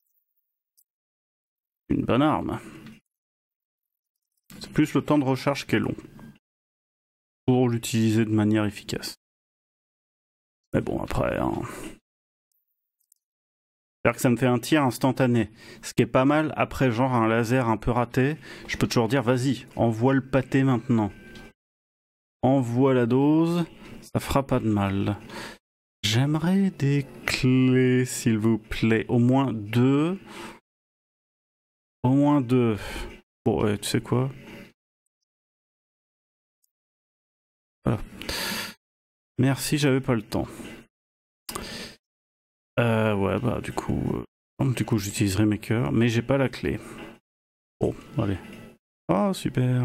Une bonne arme. C'est plus le temps de recharge qui est long. Pour l'utiliser de manière efficace. Mais bon, après... Hein... C'est-à-dire que ça me fait un tir instantané. Ce qui est pas mal, après genre un laser un peu raté, je peux toujours dire vas-y, envoie le pâté maintenant. Envoie la dose, ça fera pas de mal. J'aimerais des clés, s'il vous plaît. Au moins deux. Au moins deux. Bon, ouais, tu sais quoi? Voilà. Merci, j'avais pas le temps. Euh, ouais, bah du coup... Euh, du coup, j'utiliserai mes cœurs, mais j'ai pas la clé. Bon, allez. Oh, super.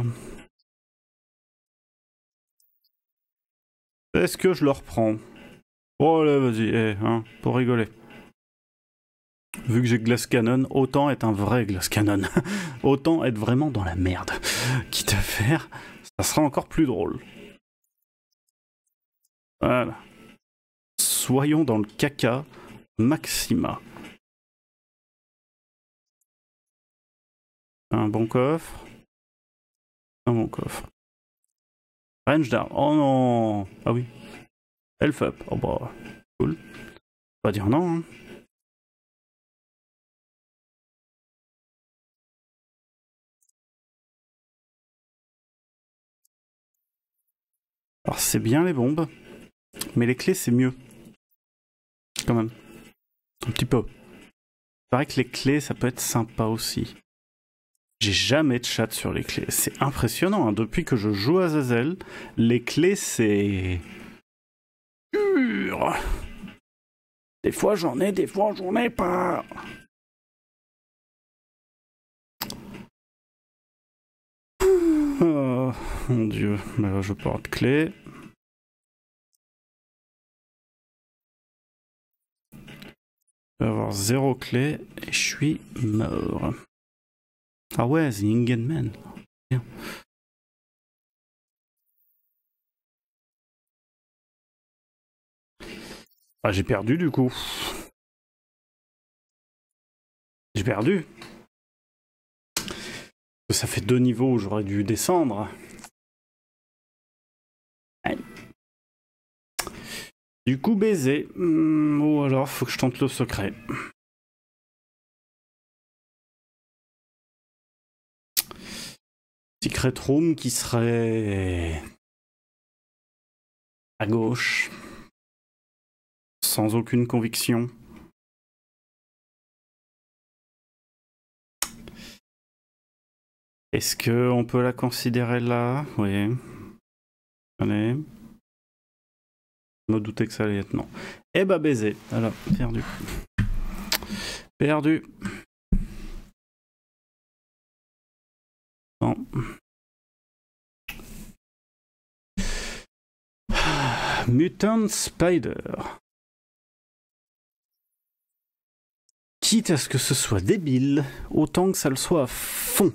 Est-ce que je le reprends? Oh allez, vas-y, eh, hein, pour rigoler. Vu que j'ai Glass Cannon, autant être un vrai Glass Cannon. Autant être vraiment dans la merde. Quitte à faire, ça sera encore plus drôle. Voilà. Soyons dans le caca maxima. Un bon coffre. Un bon coffre. Range down. Oh non. Ah oui. Elf up. Oh bah. Cool. Pas dire non. Hein. Alors c'est bien les bombes. Mais les clés c'est mieux. Quand même. Un petit peu. Il paraît que les clés ça peut être sympa aussi. J'ai jamais de chat sur les clés. C'est impressionnant. Hein. Depuis que je joue à Azazel, les clés c'est... dur. Des fois j'en ai, des fois j'en ai pas. Oh mon dieu. Mais là je porte de clé. Je vais avoir zéro clé et je suis mort. Ah ouais, The Ingen Man. Bien. Ah, j'ai perdu du coup. J'ai perdu. Ça fait deux niveaux où j'aurais dû descendre. Allez. Du coup, baiser. Mmh, ou alors, faut que je tente le secret. Secret Room qui serait à gauche. Sans aucune conviction. Est-ce qu'on peut la considérer là? Oui. Allez. Je me doutais que ça allait être non. Eh bah baiser. Alors, perdu. Perdu. Non. Mutant Spider. Quitte à ce que ce soit débile, autant que ça le soit à fond.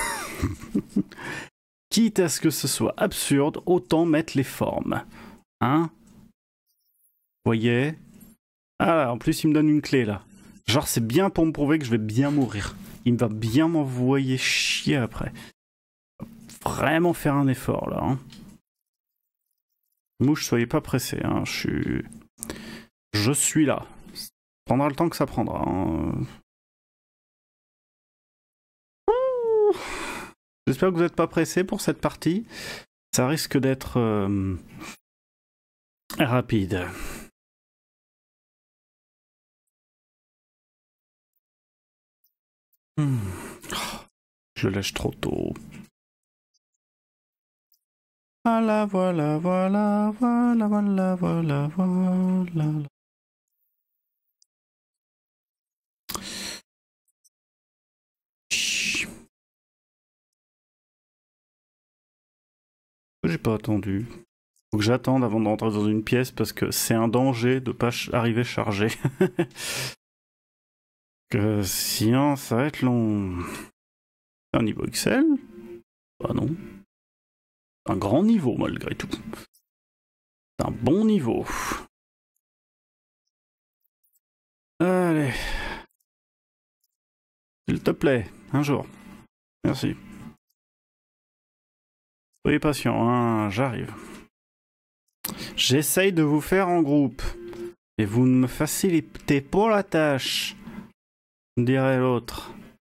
Quitte à ce que ce soit absurde, autant mettre les formes. Hein? Vous voyez? Ah, en plus il me donne une clé là. Genre c'est bien pour me prouver que je vais bien mourir. Il va bien m'envoyer chier après. Vraiment faire un effort là. Hein. Mouche, soyez pas pressé. Hein. Je suis... Je suis là. Ça prendra le temps que ça prendra. Hein. J'espère que vous n'êtes pas pressé pour cette partie. Ça risque d'être euh, rapide. Hmm. Je lâche trop tôt. Voilà, voilà, voilà, voilà, voilà, voilà, voilà. Chut. J'ai pas attendu. Faut que j'attende avant d'entrer dans une pièce parce que c'est un danger de pas ch arriver chargé. Que sinon ça va être long. C'est un niveau Excel? Bah non. Un grand niveau malgré tout. C'est un bon niveau. Allez. S'il te plaît, un jour. Merci. Soyez patient, hein, j'arrive. J'essaye de vous faire en groupe. Et vous ne me facilitez pas la tâche. Dirait l'autre.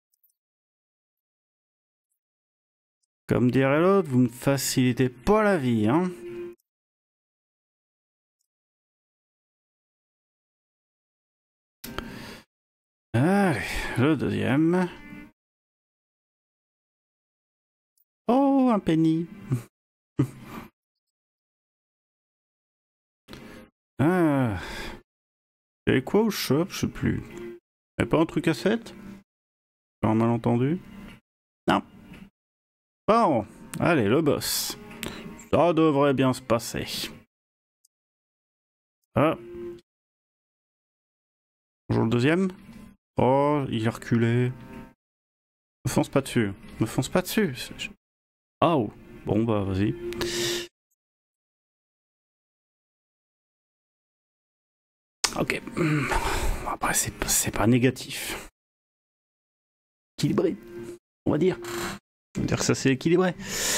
Comme dirait l'autre, vous ne facilitez pas la vie, hein. Allez, le deuxième. Oh, un penny. Ah. Il y avait quoi au shop? Je sais plus. Il y avait pas un truc à sept? J'ai un malentendu? Non. Bon, allez, le boss. Ça devrait bien se passer. Ah. Bonjour le deuxième. Oh, il est reculé. Me fonce pas dessus. Me fonce pas dessus. Ah, oh. Bon, bah, vas-y. Ok. Après, c'est pas négatif. Équilibré, on va dire. On va dire que ça c'est équilibré.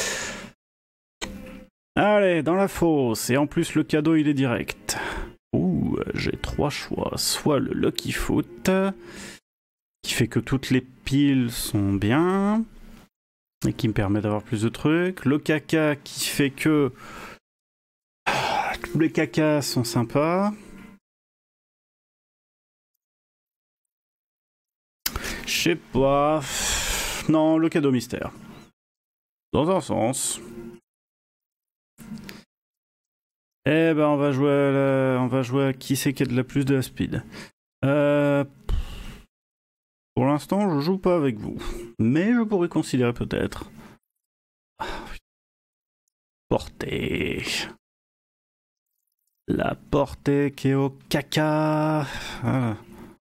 Allez, dans la fosse. Et en plus, le cadeau, il est direct. Ouh, j'ai trois choix. Soit le Lucky Foot, qui fait que toutes les piles sont bien, et qui me permet d'avoir plus de trucs. Le caca, qui fait que tous les cacas sont sympas. Je sais pas. Non, le cadeau mystère. Dans un sens. Eh ben, on va jouer à la... on va jouer à qui c'est qui a de la plus de la speed. Euh... Pour l'instant, je joue pas avec vous. Mais je pourrais considérer peut-être. Portée. La portée qui est au caca. Voilà.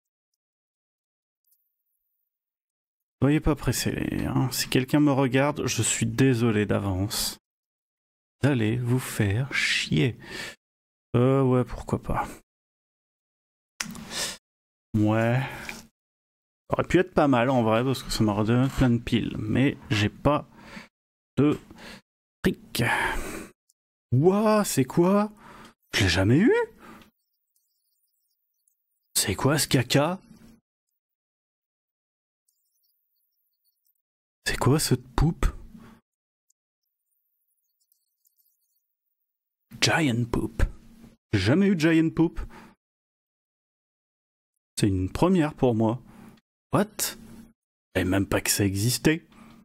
Soyez pas pressés. Hein. Si quelqu'un me regarde, je suis désolé d'avance. Vous allez vous faire chier. Euh, ouais, pourquoi pas. Ouais. Ça aurait pu être pas mal en vrai, parce que ça m'aurait donné plein de piles. Mais j'ai pas de fric. Ouah, c'est quoi? Je l'ai jamais eu? C'est quoi ce caca? C'est quoi cette poupe? Giant Poop. J'ai jamais eu de Giant Poop. C'est une première pour moi. What? Je savais même pas que ça existait.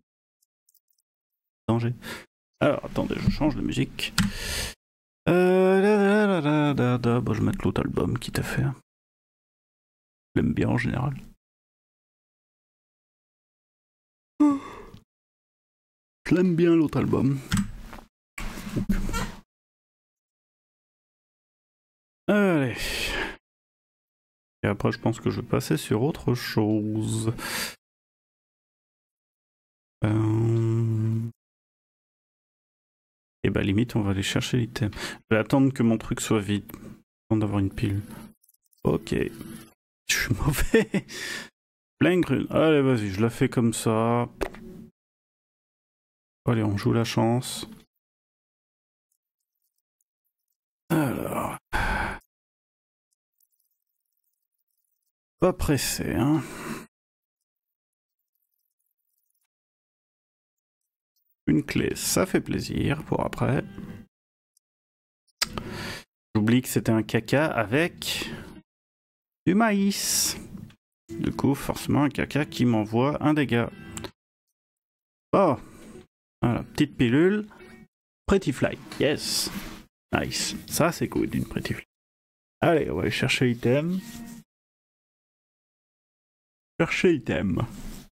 Danger. Alors, attendez, je change de musique. Euh, da, da, da, da, da. Bon, je vais mettre l'autre album qui t'a fait. Je l'aime bien en général. Je l'aime bien l'autre album. Allez. Et après, je pense que je vais passer sur autre chose. Euh... Et bah, limite, on va aller chercher l'item. Je vais attendre que mon truc soit vide. Avant d'avoir une pile. Ok. Je suis mauvais. Plein grune. Allez, vas-y, je la fais comme ça. Allez, on joue la chance. Alors. Pas pressé, hein. Une clé, ça fait plaisir pour après. J'oublie que c'était un caca avec du maïs. Du coup, forcément, un caca qui m'envoie un dégât. Oh, voilà, petite pilule. Pretty Fly, yes. Nice. Ça, c'est cool, d'une Pretty Fly. Allez, on va aller chercher l'item. Chercher item.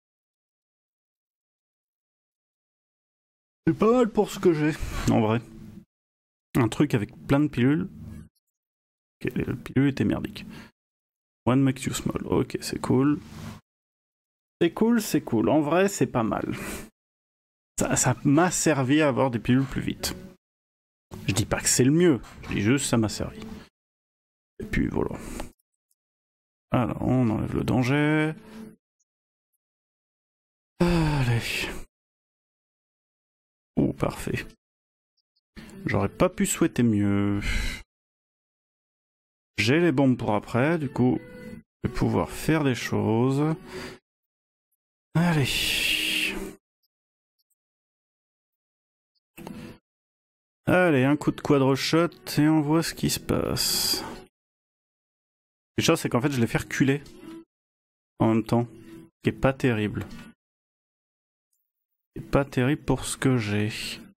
C'est pas mal pour ce que j'ai, en vrai. Un truc avec plein de pilules. Ok, les pilules étaient merdiques. One makes you small. Ok, c'est cool. C'est cool, c'est cool. En vrai, c'est pas mal. Ça, ça m'a servi à avoir des pilules plus vite. Je dis pas que c'est le mieux. Je dis juste ça m'a servi. Et puis voilà. Alors, on enlève le danger. Allez. Oh, parfait. J'aurais pas pu souhaiter mieux. J'ai les bombes pour après, du coup, je vais pouvoir faire des choses. Allez. Allez, un coup de quadre-shot et on voit ce qui se passe. La chose, c'est qu'en fait, je l'ai fait reculer en même temps. Ce qui est pas terrible. Ce qui est pas terrible pour ce que j'ai.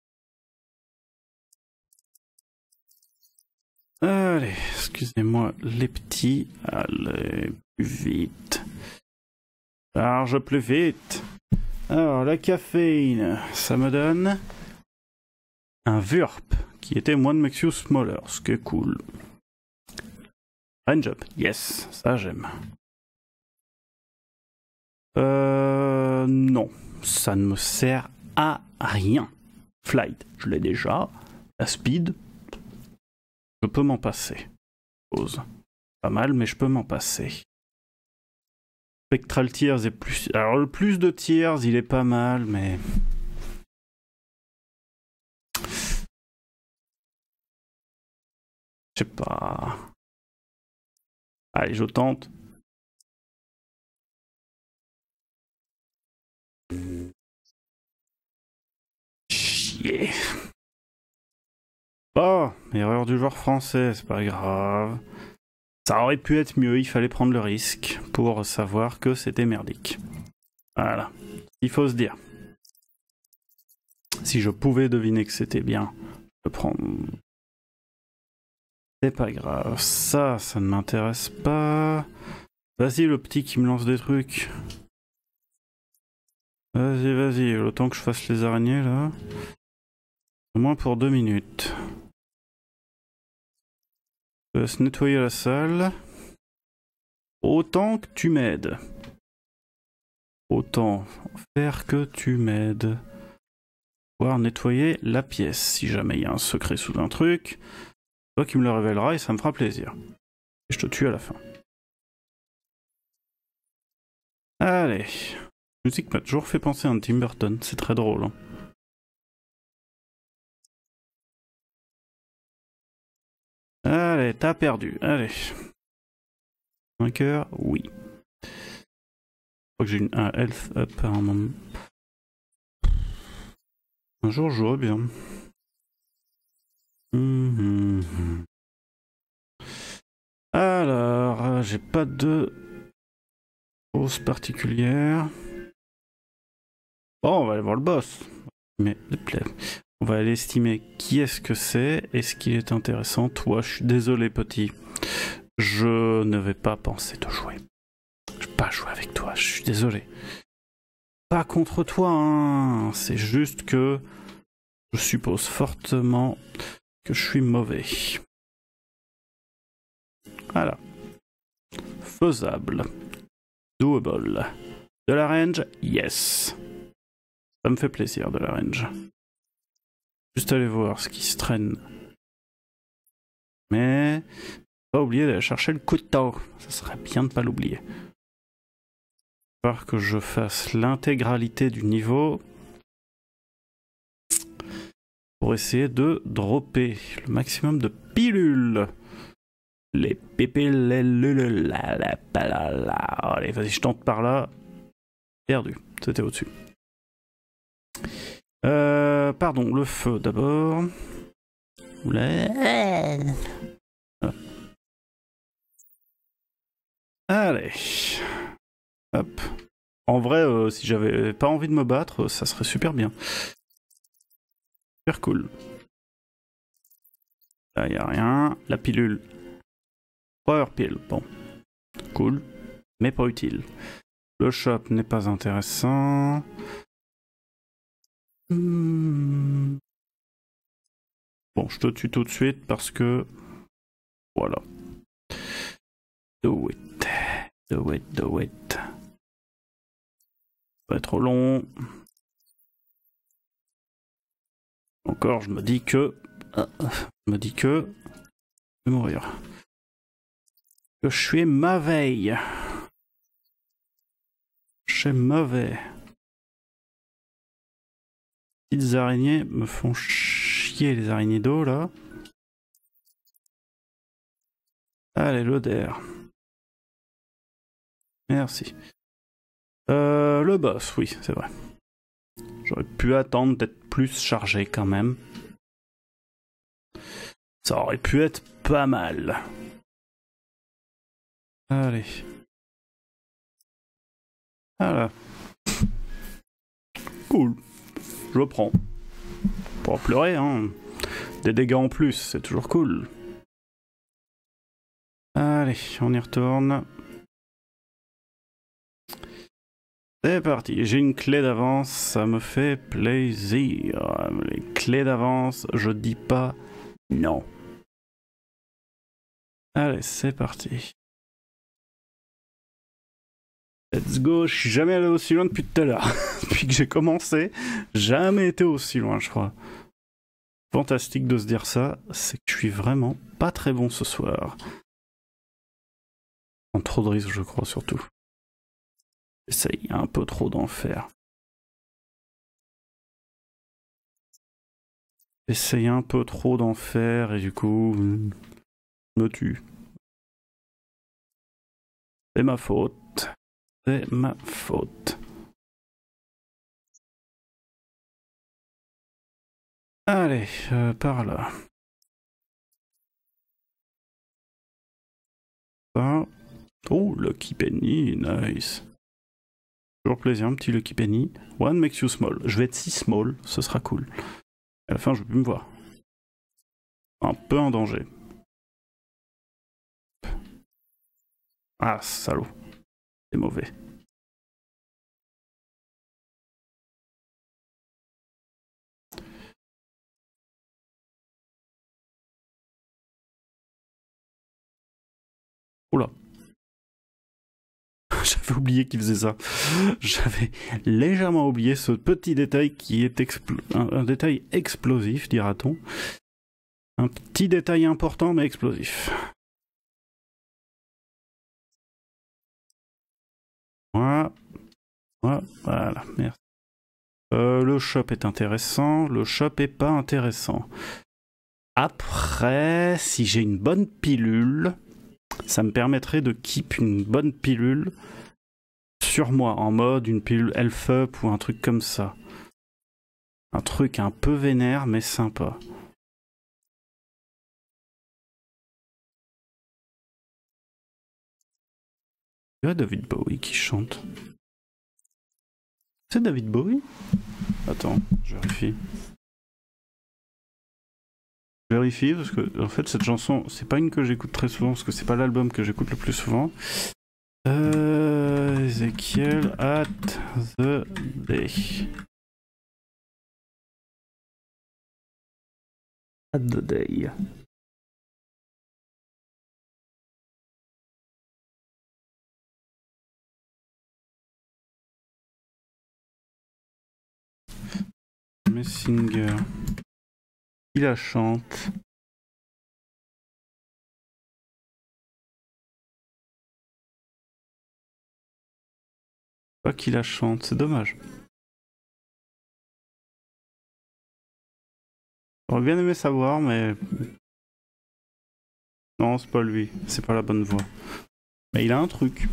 Allez, excusez-moi les petits. Allez, plus vite. Charge plus vite. Alors, la caféine, ça me donne un Vurp, qui était One Makes You Smaller, ce qui est cool. Range up, yes, ça j'aime. Euh... Non, ça ne me sert à rien. Flight, je l'ai déjà. La speed, je peux m'en passer. Pause. Pas mal, mais je peux m'en passer. Spectral Tears est plus... Alors le plus de Tears, il est pas mal, mais... Je sais pas... Allez, je tente. Chier. Oh, erreur du joueur français, c'est pas grave. Ça aurait pu être mieux, il fallait prendre le risque pour savoir que c'était merdique. Voilà, il faut se dire. Si je pouvais deviner que c'était bien, je prends... C'est pas grave, ça, ça ne m'intéresse pas. Vas-y, le petit qui me lance des trucs. Vas-y, vas-y, le temps que je fasse les araignées, là. Au moins pour deux minutes. Je laisse nettoyer la salle. Autant que tu m'aides. Autant faire que tu m'aides. Pouvoir nettoyer la pièce, si jamais il y a un secret sous un truc. Toi qui me le révélera et ça me fera plaisir. Et je te tue à la fin. Allez. La musique m'a toujours fait penser à un Tim Burton, c'est très drôle. Hein. Allez, t'as perdu. Allez. cinq heures, oui. Je crois que j'ai une, un health up à un moment. Un jour, je jouerai bien. Mmh. Alors, j'ai pas de pause particulière. Bon, on va aller voir le boss. Mais on va aller estimer qui est-ce que c'est. Est-ce qu'il est intéressant? Toi, je suis désolé, petit. Je ne vais pas penser te jouer. Je vais pas jouer avec toi, je suis désolé. Pas contre toi, hein. C'est juste que je suppose fortement que je suis mauvais. Voilà. Faisable. Doable. De la range? Yes. Ça me fait plaisir de la range. Juste aller voir ce qui se traîne. Mais pas oublier d'aller chercher le couteau. Ça serait bien de pas l'oublier. Il va falloir que je fasse l'intégralité du niveau pour essayer de dropper le maximum de pilules. Les pipiles, allez, vas-y, je tente par là. Perdu, c'était au-dessus. Euh, pardon, le feu d'abord. Voilà. Allez. Hop. En vrai, euh, si j'avais pas envie de me battre, ça serait super bien. Super cool. Là, y a rien. La pilule. Power pill. Bon. Cool. Mais pas utile. Le shop n'est pas intéressant. Hmm. Bon, je te tue tout de suite parce que... Voilà. Do it. Do it, do it. Ça va être trop long. Encore, je me dis que... Je me dis que... Je vais mourir. Que je suis mauvais. Je suis mauvais. Les petites araignées me font chier, les araignées d'eau, là. Allez, l'odeur. Merci. Euh, le boss, oui, c'est vrai. J'aurais pu attendre d'être plus chargé quand même. Ça aurait pu être pas mal. Allez. Voilà. Cool. Je le prends. Pour pleurer, hein. Des dégâts en plus, c'est toujours cool. Allez, on y retourne. C'est parti, j'ai une clé d'avance, ça me fait plaisir. Les clés d'avance, je dis pas non. Allez, c'est parti. Let's go, je suis jamais allé aussi loin depuis tout à l'heure. Depuis que j'ai commencé, jamais été aussi loin, je crois. Fantastique de se dire ça, c'est que je suis vraiment pas très bon ce soir. En trop de risques, je crois, surtout. J'essaye un peu trop d'en faire. J'essaye un peu trop d'en faire et du coup, je me tue. C'est ma faute. C'est ma faute. Allez, euh, par là. Ça. Oh, Lucky Penny, nice. Toujours plaisir, un petit Lucky Penny. One makes you small. Je vais être si small, ce sera cool. À la fin, je vais plus me voir. Un peu en danger. Ah, salaud. C'est mauvais. Oula. J'avais oublié qu'il faisait ça. J'avais légèrement oublié ce petit détail qui est un, un détail explosif, dira-t-on. Un petit détail important mais explosif. Voilà. Voilà, voilà. Merci. Euh, le shop est intéressant, le shop est pas intéressant. Après, si j'ai une bonne pilule, ça me permettrait de keep une bonne pilule sur moi, en mode une pilule health up ou un truc comme ça. Un truc un peu vénère mais sympa. Il y a David Bowie qui chante. C'est David Bowie? Attends, je vérifie. Je vérifie parce que en fait cette chanson, c'est pas une que j'écoute très souvent parce que c'est pas l'album que j'écoute le plus souvent. Euh, Ezekiel at the day. At the day. Messinger. Il la chante. Pas qu'il la chante, c'est dommage. J'aurais bien aimé savoir, mais non, c'est pas lui, c'est pas la bonne voix. Mais il a un truc.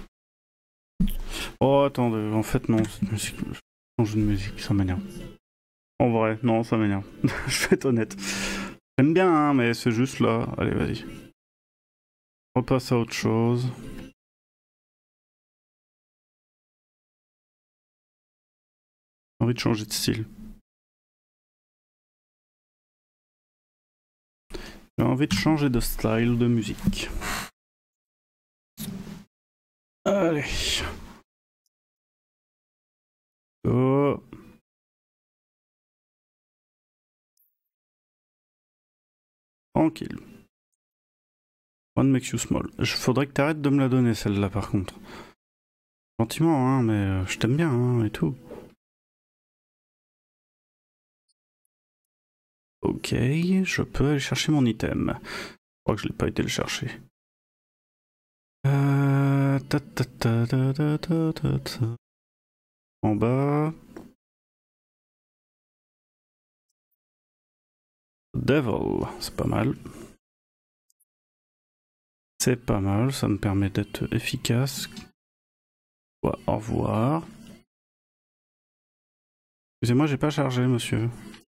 Oh, attendez, en fait, non, cette musique, je change de musique, ça m'énerve. En vrai, non, ça m'énerve. Je vais être honnête. J'aime bien, hein, mais c'est juste là. Allez, vas-y. On repasse à autre chose. J'ai envie de changer de style. J'ai envie de changer de style de musique. Allez. Oh. Tranquille. One makes you small. Je faudrait que t'arrêtes de me la donner celle-là par contre. Gentiment, hein, mais euh, je t'aime bien, hein, et tout. Ok, je peux aller chercher mon item. Je crois que je l'ai pas été le chercher. Euh... Ta, ta, ta, ta, ta, ta, ta, ta. En bas. Devil, c'est pas mal. C'est pas mal, ça me permet d'être efficace. Ouais, au revoir. Excusez-moi, j'ai pas chargé, monsieur.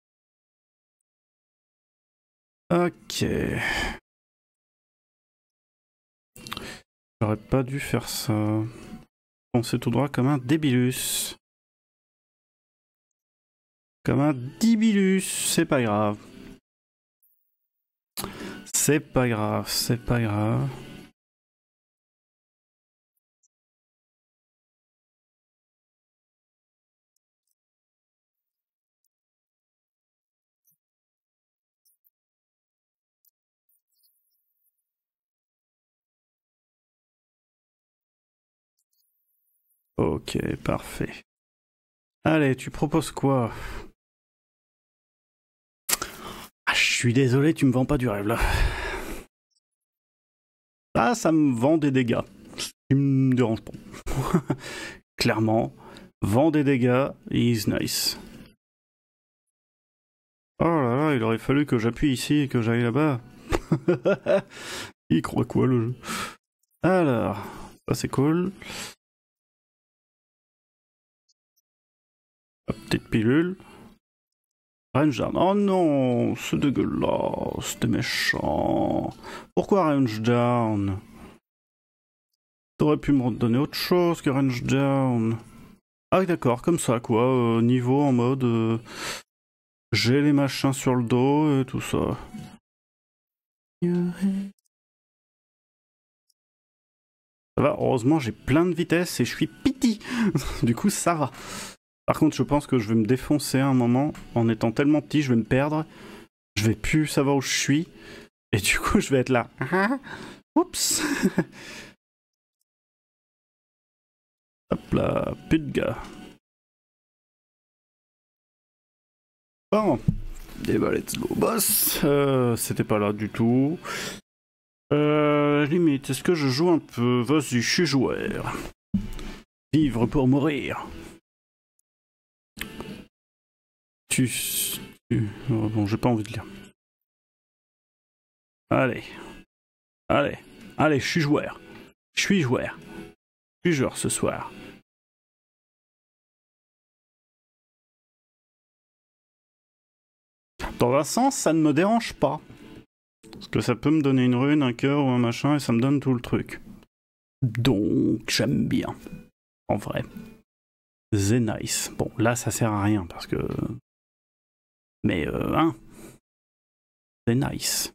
Ok. J'aurais pas dû faire ça. Penser tout droit comme un débilus. Comme un débilus, c'est pas grave. C'est pas grave, c'est pas grave. Ok, parfait. Allez, tu proposes quoi? Ah, je suis désolé, tu me vends pas du rêve là. Ah, ça me vend des dégâts. Ce qui me dérange pas. Clairement, vend des dégâts, is nice. Oh là là, il aurait fallu que j'appuie ici et que j'aille là-bas. Il croit quoi le jeu? Alors, ça c'est cool. La petite pilule. Range down. Oh non, c'est dégueulasse, c'était méchant. Pourquoi range down? T'aurais pu me donner autre chose que range down. Ah d'accord, comme ça quoi, euh, niveau en mode... Euh, j'ai les machins sur le dos et tout ça. Ça va, heureusement j'ai plein de vitesse et je suis petit. Du coup ça va. Par contre je pense que je vais me défoncer à un moment. En étant tellement petit je vais me perdre. Je vais plus savoir où je suis. Et du coup je vais être là. Oups. Hop là, plus de gars. Bon. Et bah let's go boss. Euh, C'était pas là du tout. Euh, limite, est-ce que je joue un peu? Vas-y, je suis joueur. Vivre pour mourir. Tu... tu... Oh, bon, j'ai pas envie de lire. Allez. Allez. Allez, je suis joueur. Je suis joueur. Je suis joueur ce soir. Dans un sens, ça ne me dérange pas. Parce que ça peut me donner une rune, un cœur ou un machin, et ça me donne tout le truc. Donc, j'aime bien. En vrai. C'est nice. Bon, là, ça sert à rien, parce que... Mais, euh, hein. C'est nice.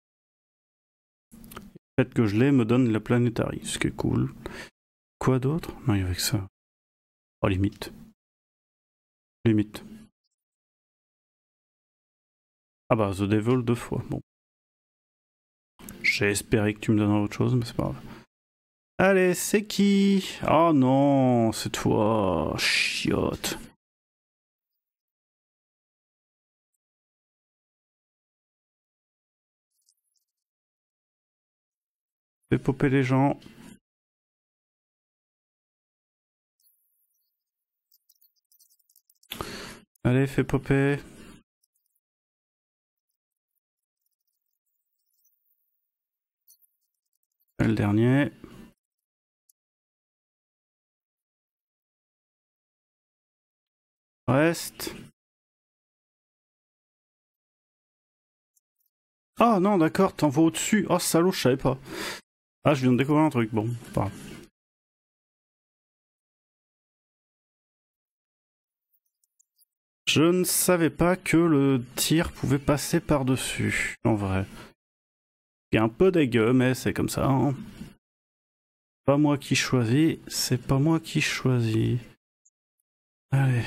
Le fait que je l'ai me donne la planétarie, ce qui est cool. Quoi d'autre? Non, il y avait que ça. Oh, limite. Limite. Ah bah, The Devil deux fois, bon. J'ai espéré que tu me donneras autre chose, mais c'est pas grave. Allez, c'est qui? Oh non, c'est toi, chiotte. Fais popper les gens. Allez, fais popper. Le dernier. Reste. Ah non, d'accord, t'envoies au-dessus. Oh salaud, je savais pas. Ah, je viens de découvrir un truc, bon, pas grave. Je ne savais pas que le tir pouvait passer par-dessus, en vrai. Il y a un peu dégueu, mais c'est comme ça. Hein. Pas moi qui choisis, c'est pas moi qui choisis. Allez.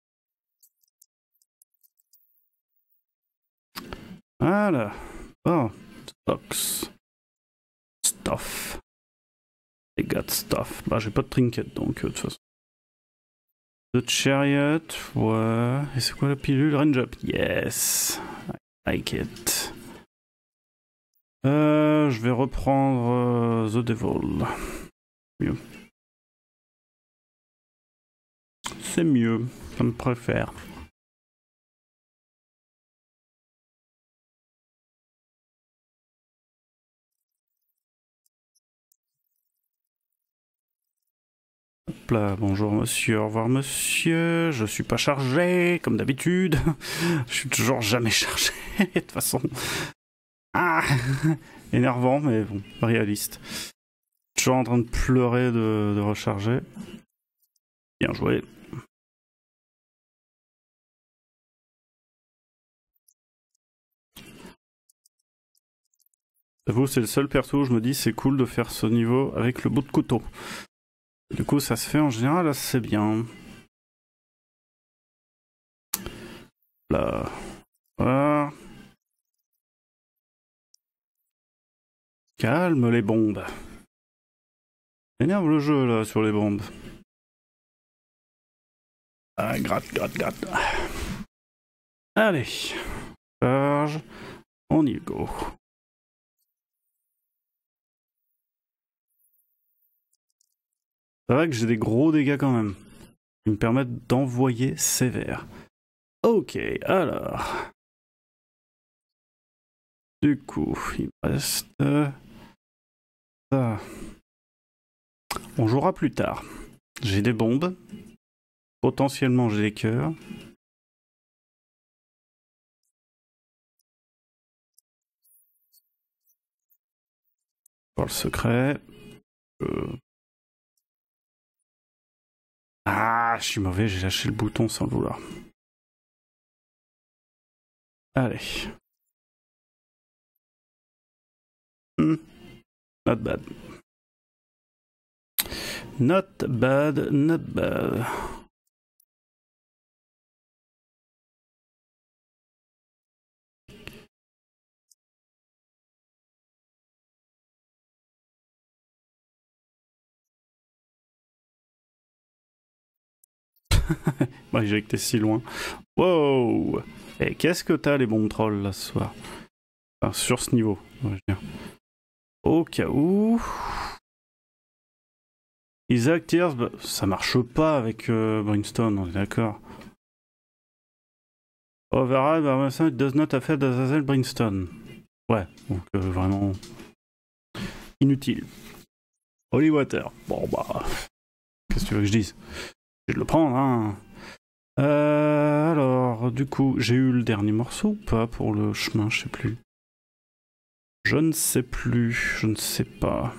Voilà. Oh, stocks. Stuff. I got stuff. Bah, j'ai pas de trinket donc, euh, de toute façon. The Chariot, ouais. Et c'est quoi la pilule? Range up. Yes. I like it. Euh, je vais reprendre euh, The Devil. Mieux. C'est mieux. Ça me préfère. Hop là, bonjour monsieur, au revoir monsieur, je suis pas chargé, comme d'habitude. Je suis toujours jamais chargé, de toute façon. Ah, énervant, mais bon, réaliste. Toujours en train de pleurer de, de recharger. Bien joué. J'avoue, c'est le seul perso où je me dis c'est cool de faire ce niveau avec le bout de couteau. Du coup, ça se fait en général assez bien. Là. Voilà. Calme les bombes. Énerve le jeu là sur les bombes. Ah, gratte, gratte, gratte. Allez. Charge. On y go. C'est vrai que j'ai des gros dégâts quand même. Qui me permettent d'envoyer sévère. Ok, alors. Du coup, il me reste... ça. On jouera plus tard. J'ai des bombes. Potentiellement, j'ai des cœurs. Pour le secret. Euh... Ah, je suis mauvais, j'ai lâché le bouton sans le vouloir. Allez. Hmm. Not bad. Not bad, not bad. Bah, j'ai été si loin. Wow! Et qu'est-ce que t'as les bombes trolls là ce soir? Enfin, sur ce niveau, on va dire. Au cas où. Isaac Tears, bah, ça marche pas avec euh, Brimstone, on est d'accord. Override, bah, ça, it does not affect Azazel Brimstone. Ouais, donc euh, vraiment. Inutile. Holy Water. Bon bah. Qu'est-ce que tu veux que je dise? Je vais le prendre, hein. Euh, alors, du coup, j'ai eu le dernier morceau ou pas pour le chemin? Je sais plus. Je ne sais plus, je ne sais pas.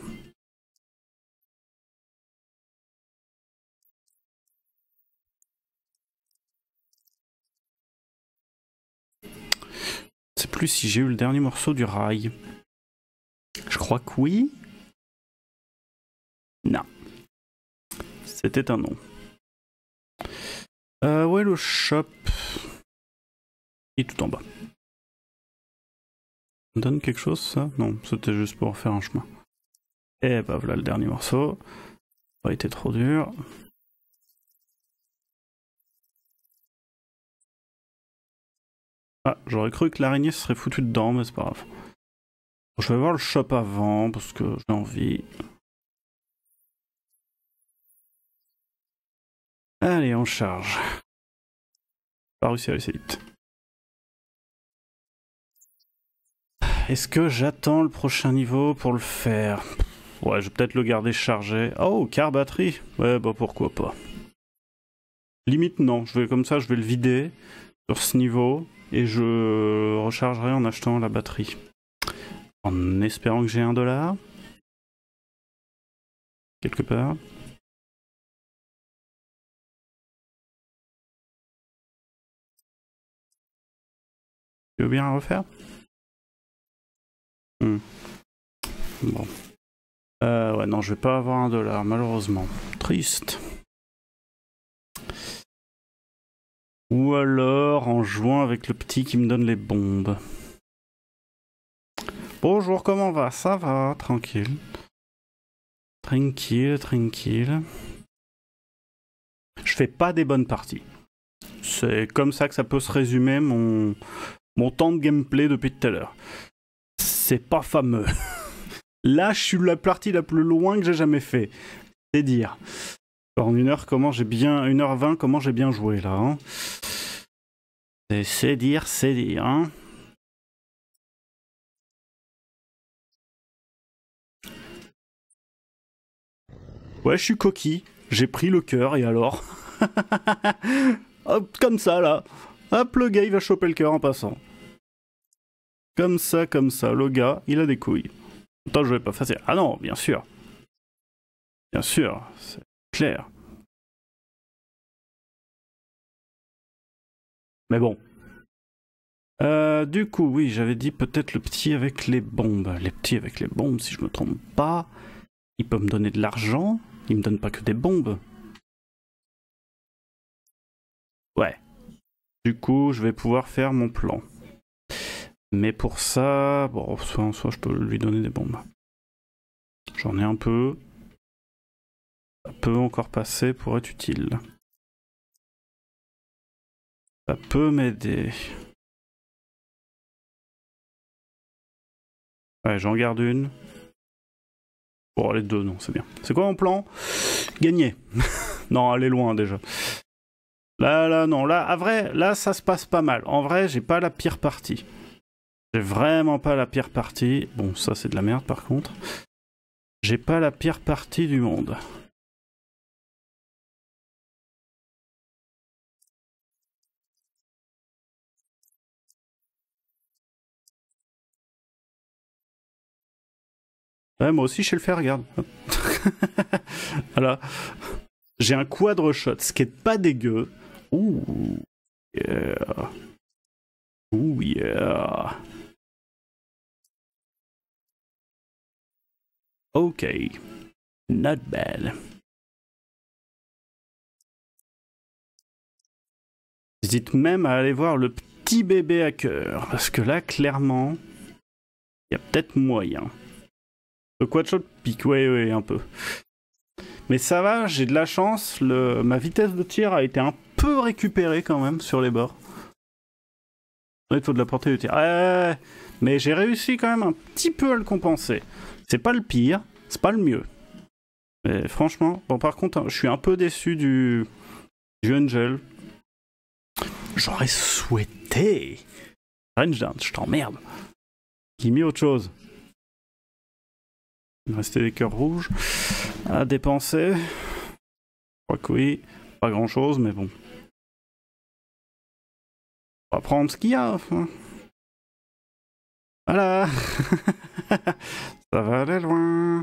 Je ne sais plus si j'ai eu le dernier morceau du rail. Je crois que oui. Non. C'était un non. Euh, ouais, le shop. Il est tout en bas. Ça donne quelque chose, ça? Non, c'était juste pour faire un chemin. Et bah voilà le dernier morceau. Ça n'a pas été trop dur. Ah, j'aurais cru que l'araignée serait foutue dedans, mais c'est pas grave. Bon, je vais voir le shop avant, parce que j'ai envie. Allez, on charge. Pas réussi à aller assez vite. Est-ce que j'attends le prochain niveau pour le faire? Ouais, je vais peut-être le garder chargé. Oh, car batterie. Ouais, bah pourquoi pas. Limite non, je vais comme ça, je vais le vider sur ce niveau et je rechargerai en achetant la batterie. En espérant que j'ai un dollar. Quelque part. Tu veux bien refaire? hmm. Bon. Euh, ouais, non, je vais pas avoir un dollar, malheureusement. Triste. Ou alors en jouant avec le petit qui me donne les bombes. Bonjour, comment va? Ça va, tranquille. Tranquille, tranquille. Je fais pas des bonnes parties. C'est comme ça que ça peut se résumer mon, mon temps de gameplay depuis tout à l'heure. C'est pas fameux. Là, je suis la partie la plus loin que j'ai jamais fait. C'est dire. En une heure, comment j'ai bien. une heure vingt, comment j'ai bien joué là. Hein. C'est dire, c'est dire. Hein. Ouais, je suis coquille. J'ai pris le cœur et alors. Hop, comme ça là. Hop, le gars il va choper le cœur en passant. Comme ça, comme ça. Le gars, il a des couilles. Attends, je vais pas faire. Ah non, bien sûr. Bien sûr, c'est clair. Mais bon. Euh, du coup, oui, j'avais dit peut-être le petit avec les bombes. Les petits avec les bombes, si je me trompe pas. Il peut me donner de l'argent. Il me donne pas que des bombes. Ouais. Du coup, je vais pouvoir faire mon plan. Mais pour ça, bon, soit, soit je peux lui donner des bombes. J'en ai un peu. Ça peut encore passer pour être utile. Ça peut m'aider. Ouais, j'en garde une. Bon, les deux, non, c'est bien. C'est quoi mon plan? Gagner. Non, aller loin déjà. Là, là, non. Là, à vrai, là, ça se passe pas mal. En vrai, j'ai pas la pire partie. J'ai vraiment pas la pire partie. Bon, ça, c'est de la merde, par contre. J'ai pas la pire partie du monde. Ouais, moi aussi, je sais le faire, regarde. Voilà. J'ai un quadre shot, ce qui est pas dégueu. Ouh. Yeah. Ouh, yeah. Ok. Not bad. J'hésite même à aller voir le petit bébé hacker. Parce que là, clairement, il y a peut-être moyen. Le quadshot pique, ouais, ouais, un peu. Mais ça va, j'ai de la chance. Le... Ma vitesse de tir a été un peu récupérée quand même sur les bords. Il faut de la portée de tir. Ouais, mais j'ai réussi quand même un petit peu à le compenser. C'est pas le pire, c'est pas le mieux. Mais franchement, bon par contre, je suis un peu déçu du, du Angel. J'aurais souhaité. Range down, je t'emmerde. J'ai mis autre chose. Il me restait des cœurs rouges à dépenser. Je crois que oui. Pas grand chose, mais bon. On va prendre ce qu'il y a. Enfin. Voilà. Ça va aller loin.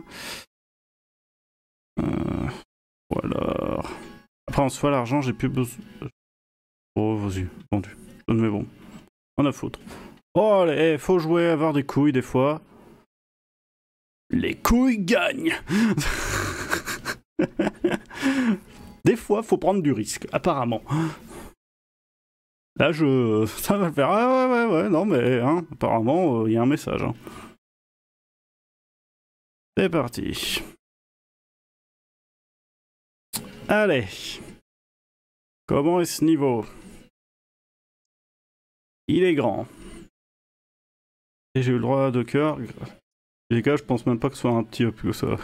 Euh, ou alors... Après, en soit l'argent, j'ai plus besoin... Oh, vas-y, vendu. Donne mes bons. On a foutre. Oh, allez, faut jouer, avoir des couilles des fois. Les couilles gagnent. Des fois, faut prendre du risque, apparemment. Là, je... Ça va le faire. Ah ouais, ouais, ouais, non, mais, hein, apparemment, il euh, y a un message. Hein. C'est parti. Allez. Comment est ce niveau? Il est grand. Et j'ai eu le droit de cœur. Les gars, je pense même pas que ce soit un petit up que ça.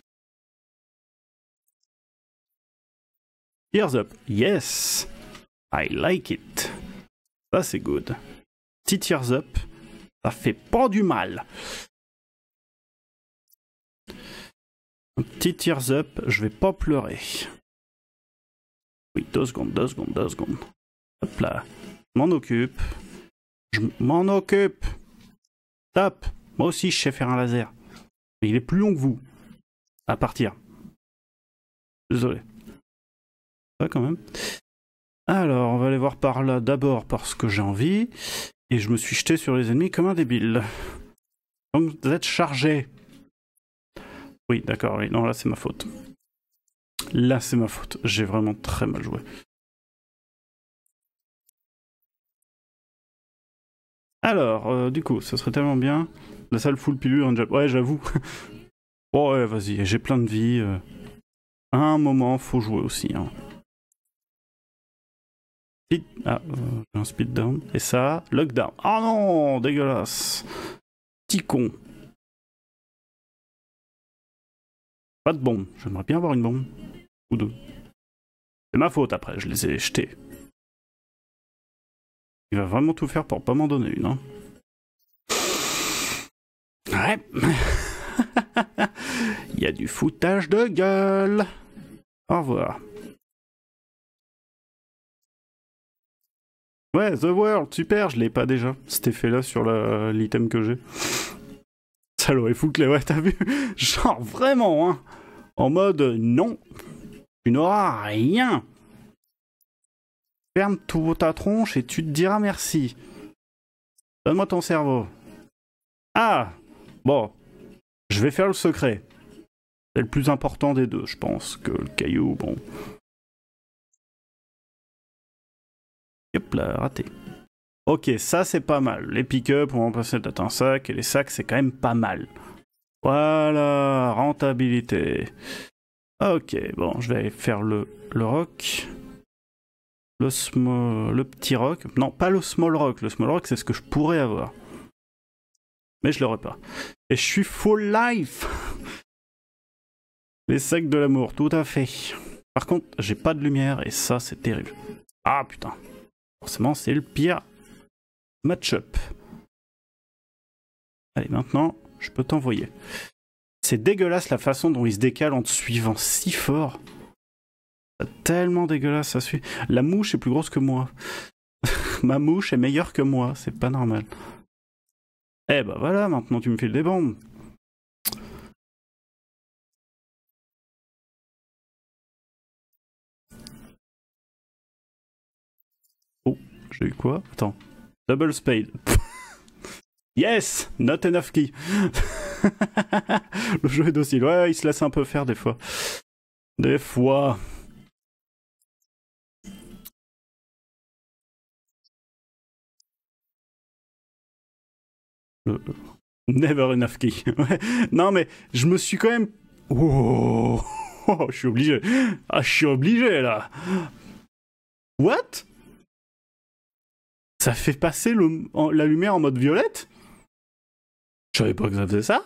Tears up. Yes. I like it. Ça, c'est good. Petit tears up. Ça fait pas du mal. Un petit tears up. Je vais pas pleurer. Oui, deux secondes, deux secondes, deux secondes. Hop là. Je m'en occupe. Je m'en occupe. Top. Moi aussi, je sais faire un laser. Mais il est plus long que vous. À partir. Désolé. Ouais, quand même. Alors, on va aller voir par là d'abord parce que j'ai envie. Et je me suis jeté sur les ennemis comme un débile. Donc, vous êtes chargé. Oui, d'accord, oui. Non, là, c'est ma faute. Là, c'est ma faute. J'ai vraiment très mal joué. Alors, euh, du coup, ça serait tellement bien. La salle full pilule, un job. Ouais, j'avoue. Bon, ouais, vas-y, j'ai plein de vie. Euh. À un moment, faut jouer aussi. Hein. Speed... Ah, euh, j'ai un speed down. Et ça, lockdown. Oh non, dégueulasse. Petit con. Pas de bombe. J'aimerais bien avoir une bombe. Ou deux. C'est ma faute après, je les ai jetés. Il va vraiment tout faire pour pas m'en donner une. Hein. Ouais. Il y a du foutage de gueule. Au revoir. Ouais, The World, super, je l'ai pas déjà. Cet effet-là sur l'item que j'ai. Ça l'aurait foutu les... Ouais, t'as vu? Genre vraiment, hein. En mode, non. Tu n'auras rien. Ferme tout ta tronche et tu te diras merci. Donne-moi ton cerveau. Ah! Bon. Je vais faire le secret. C'est le plus important des deux, je pense, que le caillou, bon. Hop là, raté. Ok, ça c'est pas mal. Les pick-up, on va passer peut-être un sac, et les sacs c'est quand même pas mal. Voilà, rentabilité. Ok, bon, je vais faire le, le rock. Le, smo... le petit rock. Non, pas le small rock. Le small rock, c'est ce que je pourrais avoir. Mais je l'aurais pas. Et je suis full life. Les sacs de l'amour, tout à fait. Par contre, j'ai pas de lumière et ça, c'est terrible. Ah putain. Forcément, c'est le pire match-up. Allez, maintenant, je peux t'envoyer. C'est dégueulasse la façon dont il se décale en te suivant si fort. C'est tellement dégueulasse, ça suit. La mouche est plus grosse que moi. Ma mouche est meilleure que moi, c'est pas normal. Eh bah voilà, maintenant tu me files des bombes. Oh, j'ai eu quoi? Attends. Double spade. Yes! Not enough key. Le jeu est docile. Ouais, il se laisse un peu faire des fois. Des fois. Le... Never enough key. Ouais. Non, mais je me suis quand même... Oh, oh, je suis obligé. Ah, je suis obligé, là. What? Ça fait passer le... la lumière en mode violette? Je savais pas que ça faisait ça.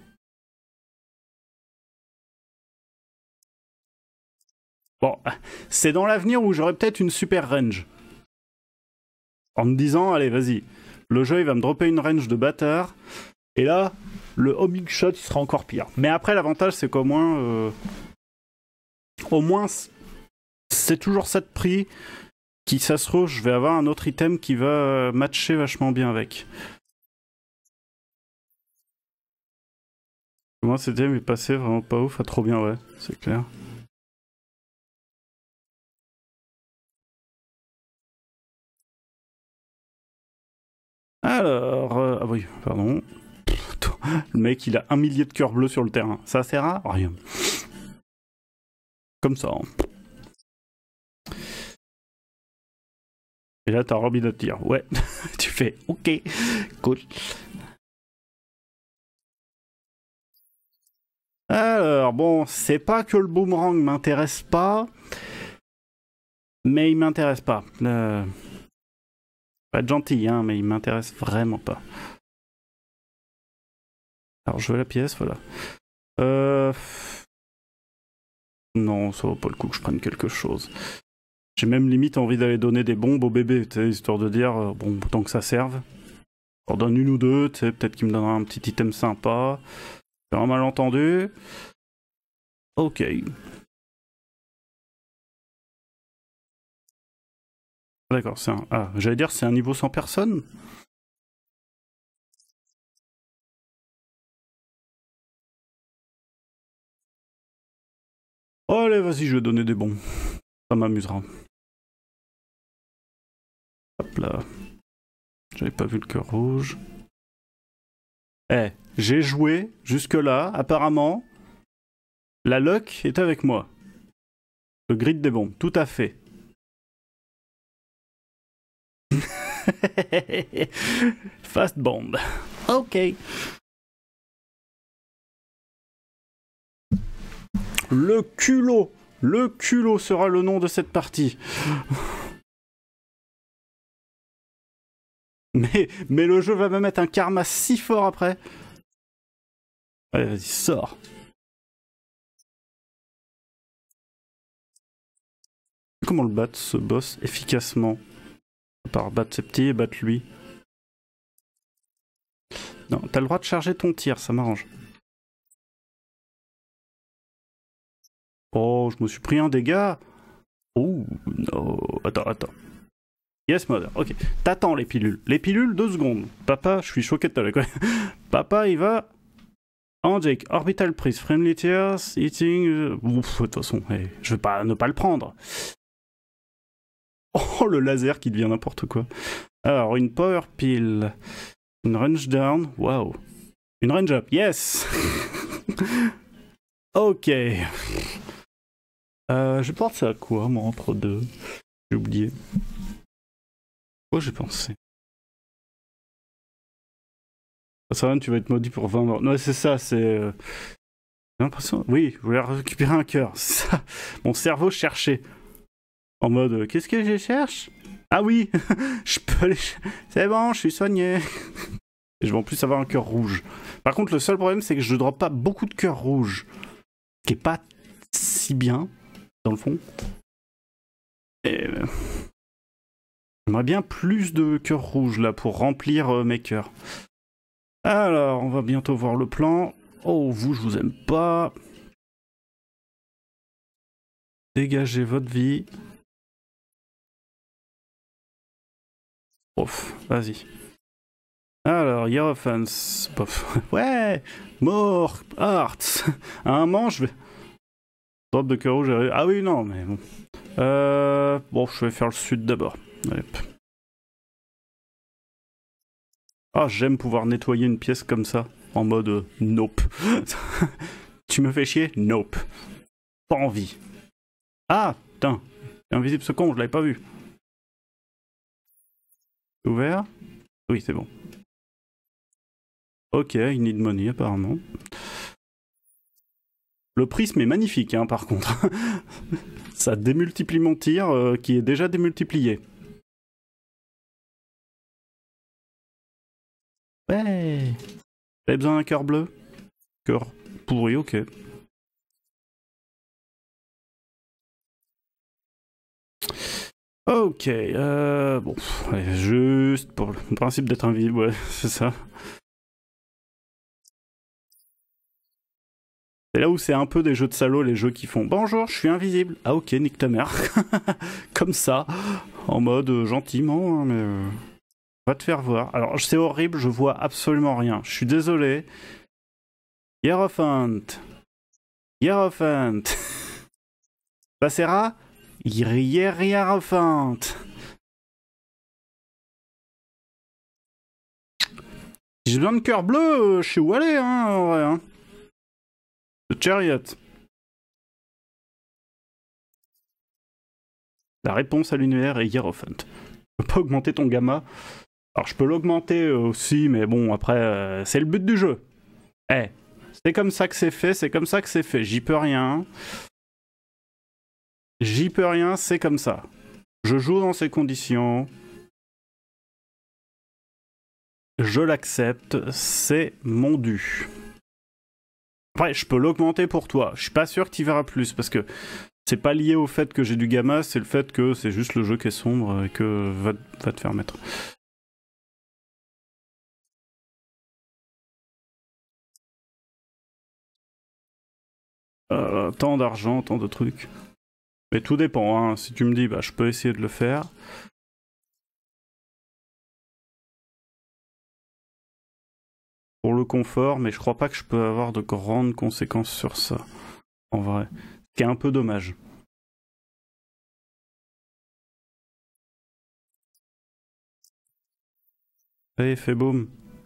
Bon, c'est dans l'avenir où j'aurai peut-être une super range. En me disant, allez, vas-y, le jeu il va me dropper une range de bâtard, et là, le homing shot il sera encore pire. Mais après, l'avantage c'est qu'au moins, euh, au moins, c'est toujours ça de prix, qui ça se trouve, je vais avoir un autre item qui va matcher vachement bien avec. Moi, c'était mais passé vraiment pas ouf, ah, trop bien, ouais, c'est clair. Alors, euh, ah oui, pardon. Le mec, il a un millier de cœurs bleus sur le terrain. Ça sert à rien. Comme ça. Hein. Et là, t'as envie de te dire, ouais, tu fais, ok, cool. Alors, bon, c'est pas que le boomerang m'intéresse pas, mais il m'intéresse pas. Euh... Pas être gentil, hein, mais il m'intéresse vraiment pas. Alors, je veux la pièce, voilà. Euh... Non, ça vaut pas le coup que je prenne quelque chose. J'ai même limite envie d'aller donner des bombes au bébé, tu sais, histoire de dire, euh, bon, tant que ça serve. J'en donne une ou deux, tu sais, peut-être qu'il me donnera un petit item sympa. C'est un malentendu. Ok. D'accord, c'est un... Ah, j'allais dire, c'est un niveau sans personne. Oh, allez, vas-y, je vais donner des bons. Ça m'amusera. Hop là. J'avais pas vu le cœur rouge. Eh, j'ai joué jusque-là, apparemment. La luck est avec moi. Le grid des bombes, tout à fait. Fast bomb. Ok. Le culot. Le culot sera le nom de cette partie. Mais, mais le jeu va me mettre un karma si fort après. Allez, vas-y, sors. Comment le battre, ce boss, efficacement? À part battre ses petits et battre lui. Non, t'as le droit de charger ton tir, ça m'arrange. Oh, je me suis pris un dégât. Oh, non. Attends, attends. Yes, mother. Ok. T'attends les pilules. Les pilules, deux secondes. Papa, je suis choqué de t'aller quoi. Papa, il va... En Jake, Orbital Priest, Friendly Tears, Eating... Ouf, de toute façon, hey, je vais pas ne pas le prendre. Oh, le laser qui devient n'importe quoi. Alors, une Power Pill. Une Range Down. Waouh. Une Range Up. Yes. Ok. Euh, je pense à quoi, moi, entre deux? J'ai oublié. Quoi j'ai pensé? Ça va, tu vas être maudit pour vingt morts. Non, c'est ça, c'est... Euh... J'ai l'impression... Oui, je voulais récupérer un cœur. Ça. Mon cerveau cherchait. En mode, euh, qu'est-ce que je cherche? Ah oui, je peux aller... C'est bon, je suis soigné. Et je vais en plus avoir un cœur rouge. Par contre, le seul problème, c'est que je drop pas beaucoup de cœurs rouges. Ce qui est pas si bien, dans le fond. Et... euh, J'aimerais bien plus de cœurs rouges, là, pour remplir euh, mes cœurs. Alors, on va bientôt voir le plan. Oh, vous, je vous aime pas. Dégagez votre vie. Ouf, vas-y. Alors, Hierophant. Pof. Ouais, mort, Hearts. À un moment, je vais... Drop de cœur rouge. Ah oui, non, mais bon. Euh... Bon, je vais faire le sud d'abord. Allez. Ah, j'aime pouvoir nettoyer une pièce comme ça. En mode euh, nope. Tu me fais chier? Nope. Pas envie. Ah, putain. C'est invisible ce con, je l'avais pas vu. C'est ouvert? Oui, c'est bon. Ok, il need money apparemment. Le prisme est magnifique, hein, par contre. Ça démultiplie mon tir, euh, qui est déjà démultiplié. Ouais. T'avais besoin d'un cœur bleu? Cœur pourri, ok. Ok, euh, bon, allez, juste pour le principe d'être invisible, ouais, c'est ça. C'est là où c'est un peu des jeux de salauds, les jeux qui font « Bonjour, je suis invisible ». Ah ok, nique ta mère. Comme ça, en mode euh, gentiment, hein, mais... Euh, va te faire voir. Alors, c'est horrible, je vois absolument rien. Je suis désolé. Hierophant. Hierophant. Passera Hierophant. Si j'ai besoin de cœur bleu, euh, je sais où aller, hein, en vrai. Hein. The Chariot. La réponse à l'univers est Hierophant. Tu peux pas augmenter ton gamma. Alors je peux l'augmenter aussi, mais bon, après, euh, c'est le but du jeu. Eh, hey, c'est comme ça que c'est fait, c'est comme ça que c'est fait. J'y peux rien. J'y peux rien, c'est comme ça. Je joue dans ces conditions. Je l'accepte, c'est mon dû. Après, je peux l'augmenter pour toi. Je suis pas sûr que tu verras plus, parce que c'est pas lié au fait que j'ai du gamma, c'est le fait que c'est juste le jeu qui est sombre et que va, va te faire mettre. Euh, tant d'argent, tant de trucs. Mais tout dépend, hein. Si tu me dis, bah, je peux essayer de le faire. Pour le confort, mais je crois pas que je peux avoir de grandes conséquences sur ça. En vrai. Ce qui est un peu dommage. Allez, fais boum.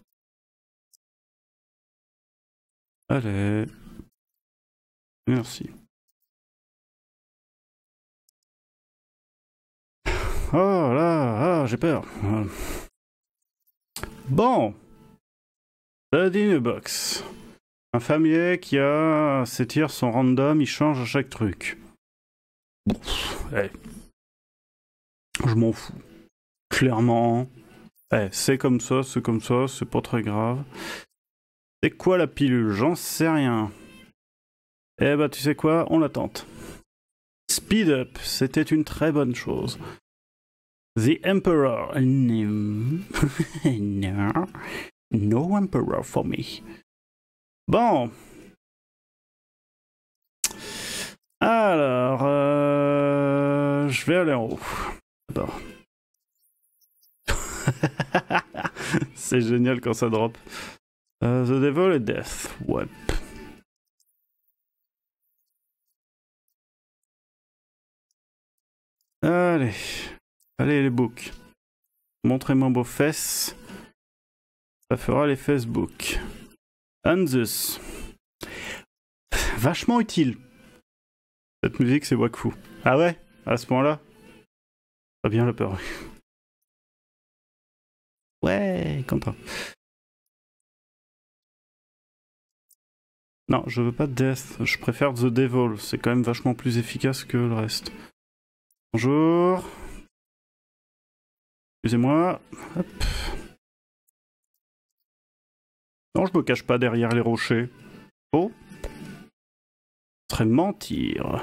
Allez. Merci. Oh là, ah, j'ai peur. Bon. The Dinner Box. Un familier qui a ses tirs sont random, il change à chaque truc. Bon, hey. Je m'en fous. Clairement. Hey, c'est comme ça, c'est comme ça, c'est pas très grave. C'est quoi la pilule? J'en sais rien. Eh bah tu sais quoi? On la tente. Speed up, c'était une très bonne chose. The Emperor. No. No. No Emperor for me. Bon. Alors, euh, je vais aller en haut. D'abord. C'est génial quand ça drop. Uh, the Devil et Death. Ouais. Allez. Allez les books. Montrez-moi vos fesses. Ça fera les Facebook. Anzus. Vachement utile. Cette musique, c'est Wakfu. Ah ouais? À ce point-là? Pas bien la peur. Ouais, content. Non, je veux pas Death. Je préfère The Devil. C'est quand même vachement plus efficace que le reste. Bonjour. Excusez-moi. Hop. Non, je me cache pas derrière les rochers. Oh. Ce serait mentir.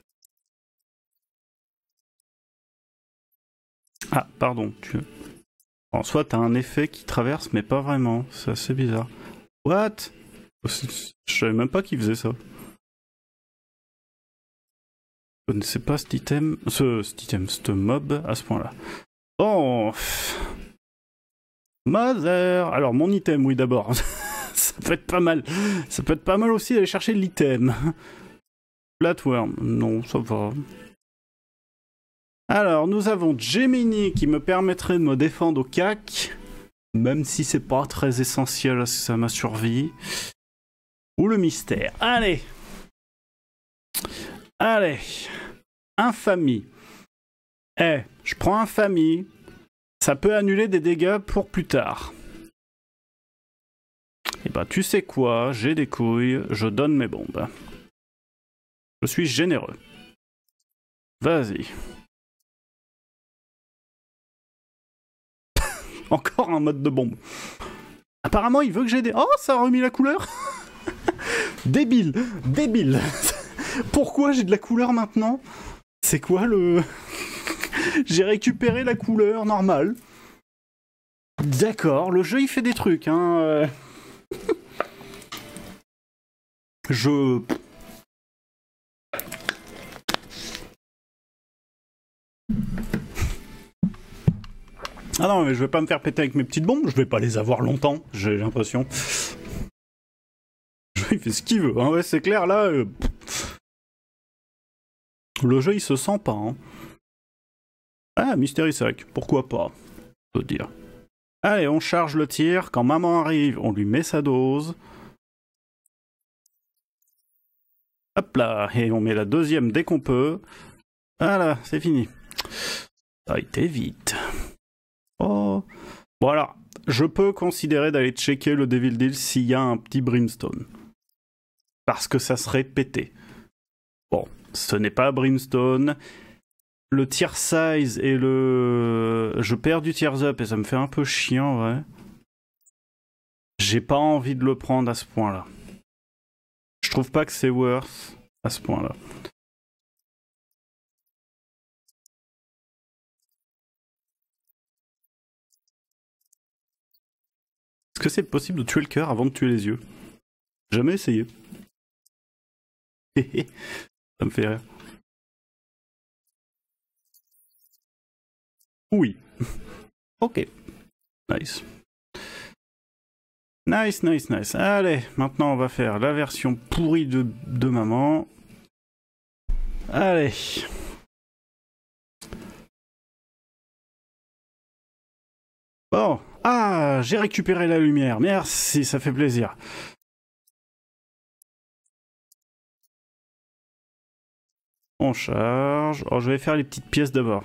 Ah, pardon. Tu... En soi, t'as un effet qui traverse, mais pas vraiment. C'est assez bizarre. What? Je savais même pas qu'il faisait ça. Je ne sais pas cet item... Ce, cet item, ce mob à ce point-là. Bon... Mother... Alors, mon item, oui, d'abord. Ça peut être pas mal. Ça peut être pas mal aussi d'aller chercher l'item. Flatworm. Non, ça va. Alors, nous avons Gemini qui me permettrait de me défendre au C A C. Même si c'est pas très essentiel à ma survie. Ou le mystère. Allez. Allez. Infamie. Eh, je prends infamie. Ça peut annuler des dégâts pour plus tard. Et bah, tu sais quoi, j'ai des couilles, je donne mes bombes. Je suis généreux. Vas-y. Encore un mode de bombe. Apparemment, il veut que j'ai des... Oh, ça a remis la couleur. Débile, débile. Pourquoi j'ai de la couleur maintenant? C'est quoi le... J'ai récupéré la couleur normale. D'accord, le jeu il fait des trucs, hein. Je... Ah non, mais je vais pas me faire péter avec mes petites bombes, je vais pas les avoir longtemps, j'ai l'impression. Il fait ce qu'il veut, hein. Ouais, c'est clair, là... Euh... Le jeu il se sent pas, hein. Ah, Mystery Sac, pourquoi pas, je veux dire. Allez, on charge le tir, quand maman arrive, on lui met sa dose. Hop là, et on met la deuxième dès qu'on peut. Voilà, c'est fini. Ça a été vite. Oh. Voilà, je peux considérer d'aller checker le Devil Deal s'il y a un petit Brimstone. Parce que ça serait pété. Bon, ce n'est pas Brimstone. Le tier size et le... Je perds du tiers up et ça me fait un peu chiant, ouais. J'ai pas envie de le prendre à ce point-là. Je trouve pas que c'est worth à ce point-là. Est-ce que c'est possible de tuer le cœur avant de tuer les yeux? Jamais essayé. Ça me fait rire. Oui. Ok. Nice. Nice, nice, nice. Allez, maintenant on va faire la version pourrie de, de maman. Allez. Bon. Ah, j'ai récupéré la lumière. Merci, ça fait plaisir. On charge. Oh, je vais faire les petites pièces d'abord.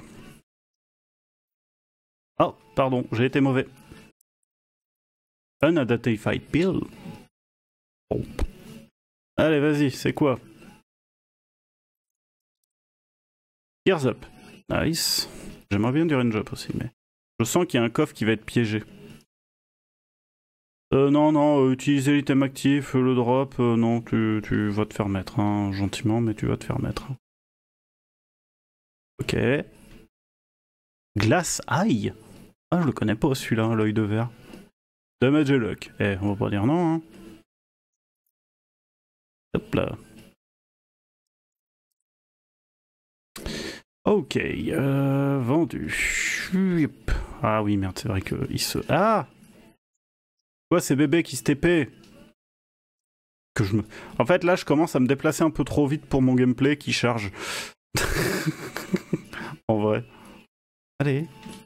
Oh, pardon, j'ai été mauvais. Unidentified pill. Oh. Allez, vas-y, c'est quoi? Tears up. Nice. J'aimerais bien du range up aussi, mais... Je sens qu'il y a un coffre qui va être piégé. Euh, non, non, euh, utiliser l'item actif, le drop, euh, non, tu, tu vas te faire mettre, hein, gentiment, mais tu vas te faire mettre. Ok. Glass Eye. Ah, je le connais pas celui-là, l'œil de verre. Damage et luck. Eh, on va pas dire non, hein. Hop là. Ok, euh, vendu. Ah oui, merde, c'est vrai qu'il se... Ah! Quoi, ces bébés qui se T P? Que je me... En fait, là, je commence à me déplacer un peu trop vite pour mon gameplay qui charge. En vrai. Allez.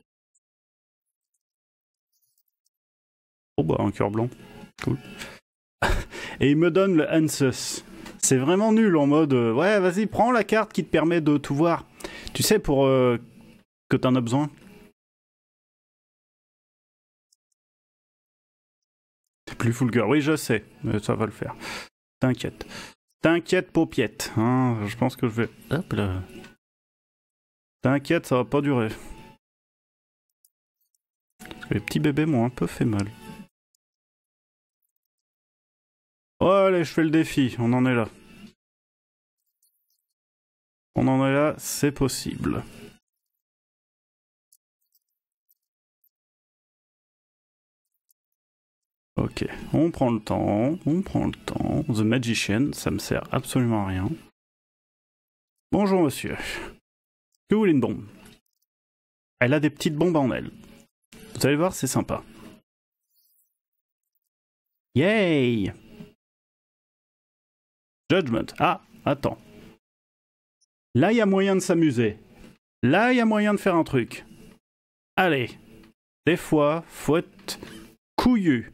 Oh bah, un cœur blanc. Cool. Et il me donne le Ansus. C'est vraiment nul en mode... Euh, ouais, vas-y, prends la carte qui te permet de tout voir. Tu sais, pour euh, que t'en as besoin. C'est plus Fulgur. Oui, je sais. Mais ça va le faire. T'inquiète. T'inquiète, paupiette. Hein, je pense que je vais... Hop là. T'inquiète, ça va pas durer. Parce que les petits bébés m'ont un peu fait mal. Oh, allez, je fais le défi, on en est là. On en est là, c'est possible. Ok, on prend le temps, on prend le temps. The Magician, ça me sert absolument à rien. Bonjour monsieur. Que vous voulez une bombe? Elle a des petites bombes en elle. Vous allez voir, c'est sympa. Yay! Judgment. Ah, attends. Là, il y a moyen de s'amuser. Là, il y a moyen de faire un truc. Allez. Des fois, faut être couillu.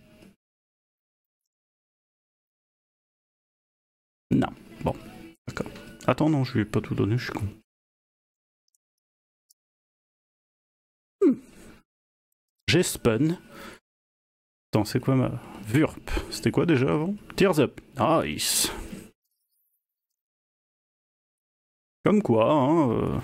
Non. Bon. D'accord. Attends, non, je lui ai pas tout donné, je suis con. Hmm. J'ai spun. Attends, c'est quoi ma... Vurp. C'était quoi déjà avant? Tears up. Nice. Comme quoi, hein... Euh...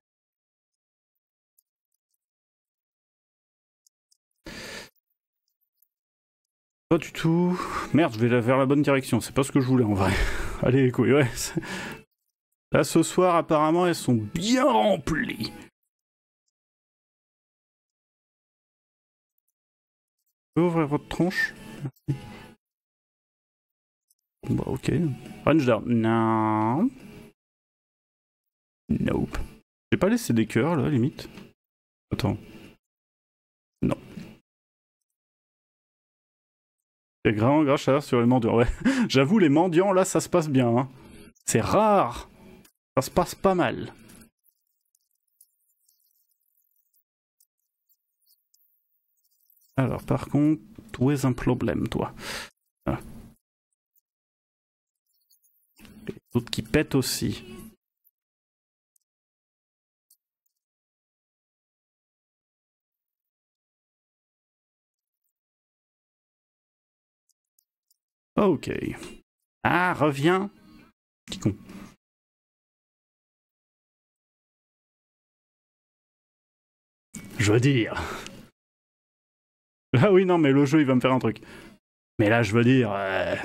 Pas du tout... Merde, je vais vers la bonne direction. C'est pas ce que je voulais en vrai. Allez, couilles, ouais. Là, ce soir, apparemment, elles sont bien remplies. Vous pouvez ouvrir votre tronche? Merci. Bah, ok. Range down. Non. Nope. J'ai pas laissé des cœurs, là, limite. Attends. Non. C'est grand, grâce à sur les mendiants. Ouais. J'avoue, les mendiants, là, ça se passe bien. Hein. C'est rare. Ça se passe pas mal. Alors, par contre, où est un problème, toi? Ah. Les autres qui pètent aussi. Ok. Ah, reviens. Petit con. Je veux dire... Ah oui, non, mais le jeu, il va me faire un truc. Mais là, je veux dire... Euh...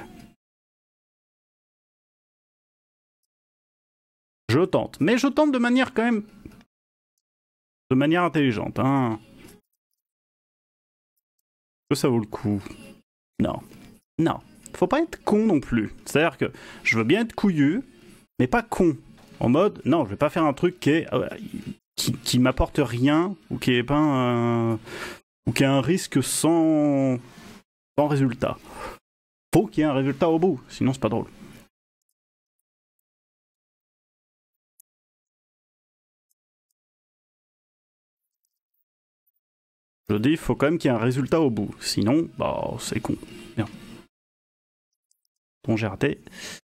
Je tente. Mais je tente de manière quand même... De manière intelligente, hein. Est-ce que ça vaut le coup? Non. Non. Faut pas être con non plus. C'est-à-dire que je veux bien être couillu, mais pas con. En mode, non, je vais pas faire un truc qui est... Euh, qui, qui m'apporte rien, ou qui est pas un... ou qui a un risque sans... sans résultat. Faut qu'il y ait un résultat au bout, sinon c'est pas drôle. Je dis, il faut quand même qu'il y ait un résultat au bout, sinon, bah, c'est con. Bien. Bon, j'ai raté.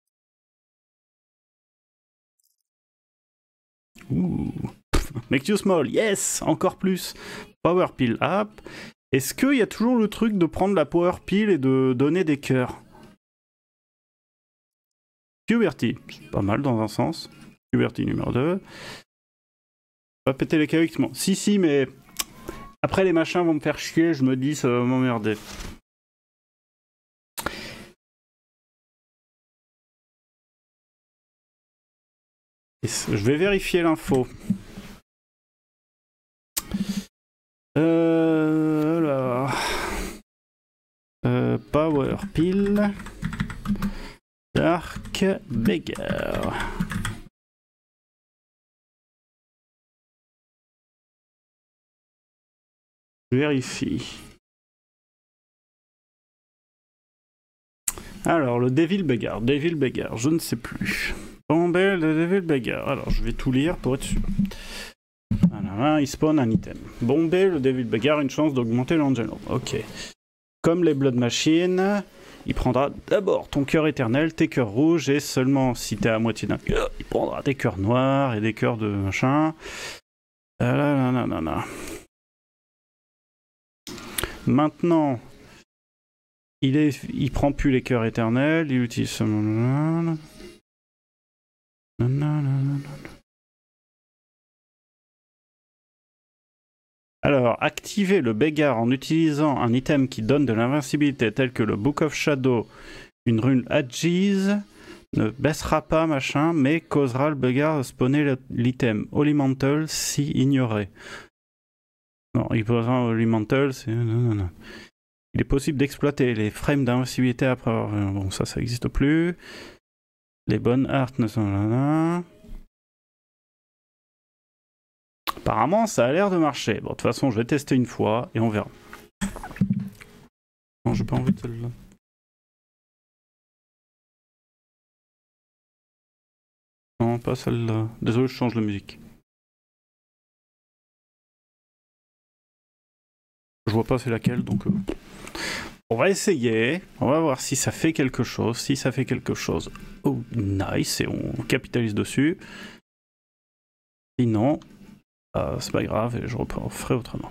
Ouh. Make you small, yes, encore plus. Power pill up. Est-ce qu'il y a toujours le truc de prendre la power pill et de donner des cœurs? Puberty, pas mal dans un sens. Puberty numéro deux. Pas péter les cailloux. Si, si, mais après les machins vont me faire chier, je me dis ça va m'emmerder. Je vais vérifier l'info. Euh, alors. Euh, Power Pill. Dark Beggar. Je vérifie. Alors, le Devil Beggar. Devil Beggar, je ne sais plus. Bombel de Devil Beggar. Alors, je vais tout lire pour être sûr. Voilà, il spawn un item. Bombel le Devil Beggar, une chance d'augmenter l'Angel. Ok. Comme les Blood Machines, il prendra d'abord ton cœur éternel, tes cœurs rouges, et seulement si t'es à moitié d'un cœur, il prendra des cœurs noirs et des cœurs de machin. Ah là là là là là. Maintenant, il, est, il prend plus les cœurs éternels, il utilise seulement... Alors, activer le Bégard en utilisant un item qui donne de l'invincibilité tel que le Book of Shadow, une rune Adjiz, ne baissera pas machin, mais causera le Bégard de spawner l'item Holy Mantle si ignoré. Non, il posera un Holy Mantle, c'est... Non, non, non. Il est possible d'exploiter les frames d'invincibilité après avoir... Bon, ça, ça n'existe plus. Les bonnes arts ne sont là. Apparemment, ça a l'air de marcher. Bon, de toute façon, je vais tester une fois et on verra. Non, j'ai pas envie de celle-là. Non, pas celle-là. Désolé, je change de musique. Je vois pas c'est laquelle, donc... Euh... On va essayer. On va voir si ça fait quelque chose. Si ça fait quelque chose, oh, nice, et on capitalise dessus. Sinon, euh, c'est pas grave, et je referai autrement.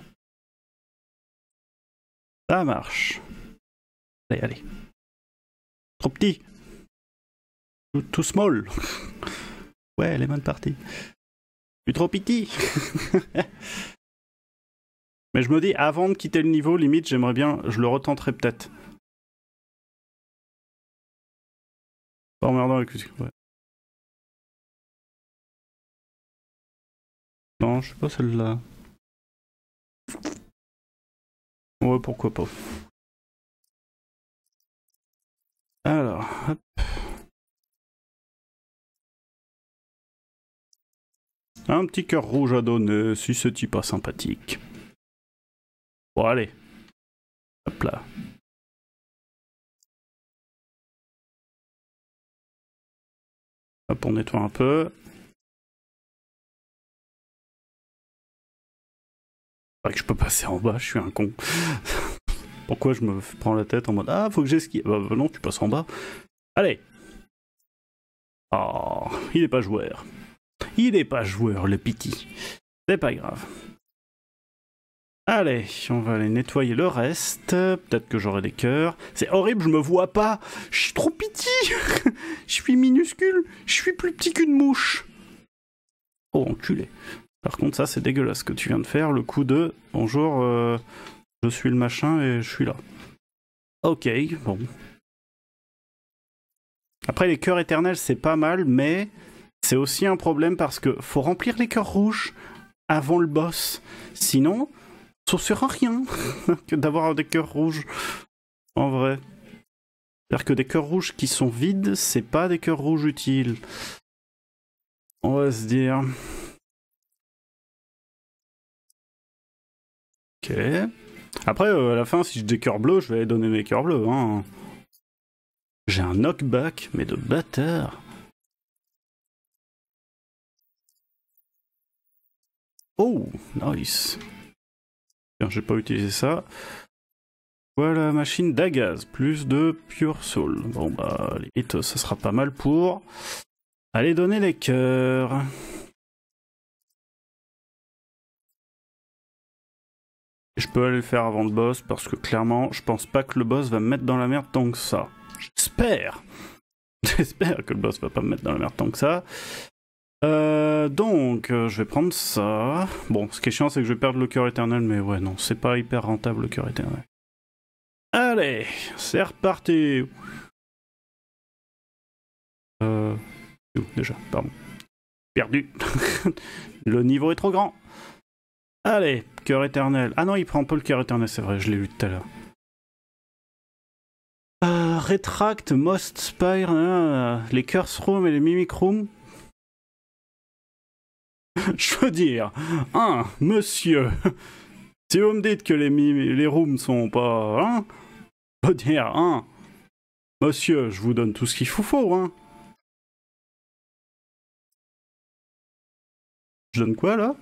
Ça marche. Allez, allez. Trop petit. Too, too small. Ouais, elle est bonne partie. Je suis trop petit. Mais je me dis, avant de quitter le niveau, limite, j'aimerais bien, je le retenterai peut-être. Pas emmerdant avec lui. Ouais. Non, je sais pas celle-là. Ouais, pourquoi pas. Alors, hop. Un petit cœur rouge à donner, si c'est pas sympathique. Bon, allez. Hop là. Hop, on nettoie un peu. C'est vrai que je peux passer en bas, je suis un con. Pourquoi je me prends la tête en mode ah, faut que j'esquive. Bah, bah non, tu passes en bas. Allez. Oh, il est pas joueur. Il est pas joueur, le piti. C'est pas grave. Allez, on va aller nettoyer le reste. Peut-être que j'aurai des cœurs. C'est horrible, je me vois pas. Je suis trop petit. Je suis minuscule. Je suis plus petit qu'une mouche. Oh, enculé. Par contre, ça, c'est dégueulasse ce que tu viens de faire. Le coup de bonjour, euh, je suis le machin et je suis là. Ok, bon. Après, les cœurs éternels, c'est pas mal, mais c'est aussi un problème parce que faut remplir les cœurs rouges avant le boss. Sinon, ça sert à rien que d'avoir des cœurs rouges. En vrai. C'est-à-dire que des cœurs rouges qui sont vides, c'est pas des cœurs rouges utiles. On va se dire. Ok. Après, euh, à la fin, si j'ai des cœurs bleus, je vais aller donner mes cœurs bleus. Hein. J'ai un knockback, mais de bâtard. Oh, nice. Tiens, j'ai pas utilisé ça. Voilà, machine d'agaz, plus de pure soul. Bon bah, limite, ça sera pas mal pour aller donner les cœurs. Je peux aller le faire avant le boss parce que clairement, je pense pas que le boss va me mettre dans la merde tant que ça. J'espère. J'espère que le boss va pas me mettre dans la merde tant que ça. Euh, donc, euh, je vais prendre ça. Bon, ce qui est chiant, c'est que je vais perdre le cœur éternel, mais ouais, non, c'est pas hyper rentable le cœur éternel. Allez, c'est reparti. Euh... Où, déjà, pardon. Perdu. Le niveau est trop grand. Allez, cœur éternel. Ah non, il prend pas le cœur éternel, c'est vrai, je l'ai lu tout à l'heure. Euh, Retract, Most Spire, euh, les Curse Room et les Mimic Room. Je veux dire, hein, monsieur, si vous me dites que les, les rooms sont pas, hein, je veux dire, hein, monsieur, je vous donne tout ce qu'il vous faut, hein. Je donne quoi, là?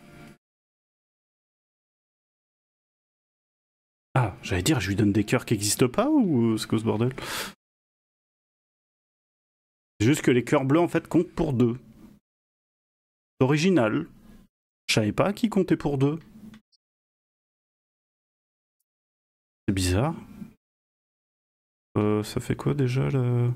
Ah, j'allais dire, je lui donne des cœurs qui n'existent pas, ou c'est quoi ce bordel? C'est juste que les cœurs bleus, en fait, comptent pour deux. C'est original. Je savais pas qui comptait pour deux. C'est bizarre. Euh, ça fait quoi déjà le...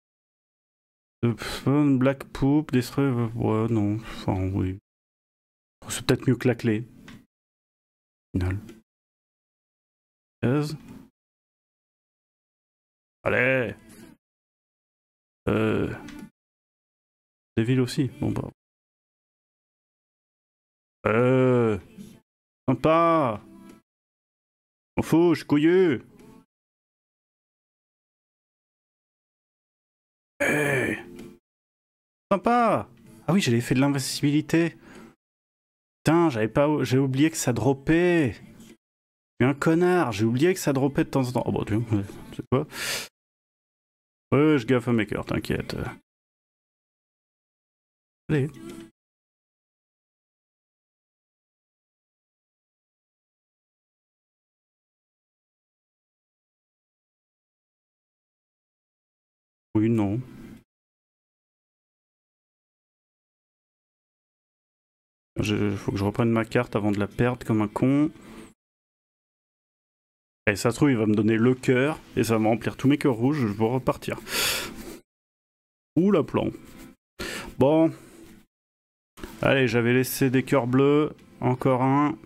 Black Poop, Destroy... Ouais, non. Enfin, oui. C'est peut-être mieux que la clé. Final. quinze. Allez. Euh... Des villes aussi. Bon bah. Euh... Sympa. M'en faut, je suis couilleux. Hey. Sympa. Ah oui, j'ai l'effet de l'invincibilité. Putain, j'avais pas... J'ai oublié que ça droppait. Je suis un connard, j'ai oublié que ça droppait de temps en temps. Oh bah tu vois, c'est quoi? Ouais, je gaffe à mes cœurs, t'inquiète. Allez. Oui, non. Il faut que je reprenne ma carte avant de la perdre comme un con. Et ça se trouve, il va me donner le cœur, et ça va me remplir tous mes cœurs rouges, je vais repartir. Ouh, la plan. Bon. Allez, j'avais laissé des cœurs bleus. Encore un.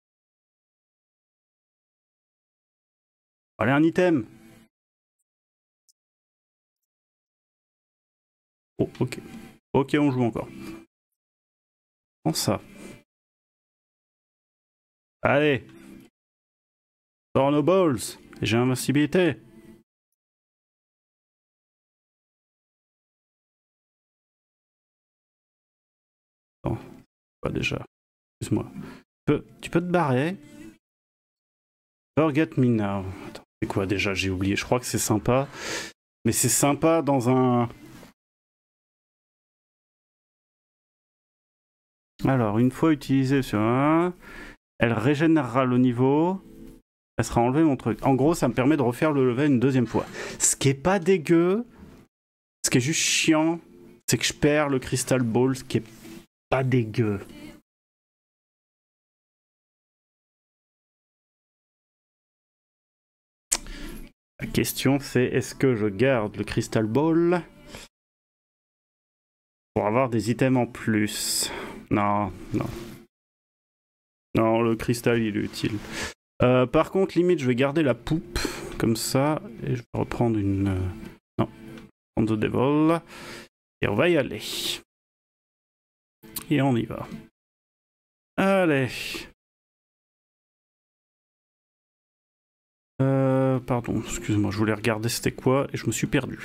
Allez, un item. Oh, ok. Ok, on joue encore. Prends ça. Allez. Sors nos balls. Et j'ai invincibilité. Attends. Pas déjà. Excuse-moi. Tu peux, tu peux te barrer. Forget me now. Attends, c'est quoi déjà? J'ai oublié. Je crois que c'est sympa. Mais c'est sympa dans un... Alors, une fois utilisée sur un, elle régénérera le niveau. Elle sera enlevée mon truc. En gros, ça me permet de refaire le level une deuxième fois. Ce qui est pas dégueu. Ce qui est juste chiant, c'est que je perds le Crystal Ball, ce qui est pas dégueu. La question c'est, est-ce que je garde le Crystal Ball pour avoir des items en plus? Non, non. Non, le cristal il est utile. Euh, par contre, limite, je vais garder la poupe, comme ça, et je vais reprendre une... Euh... Non, prendre The Devil, et on va y aller. Et on y va. Allez. Euh, pardon, excuse-moi, je voulais regarder c'était quoi, et je me suis perdu.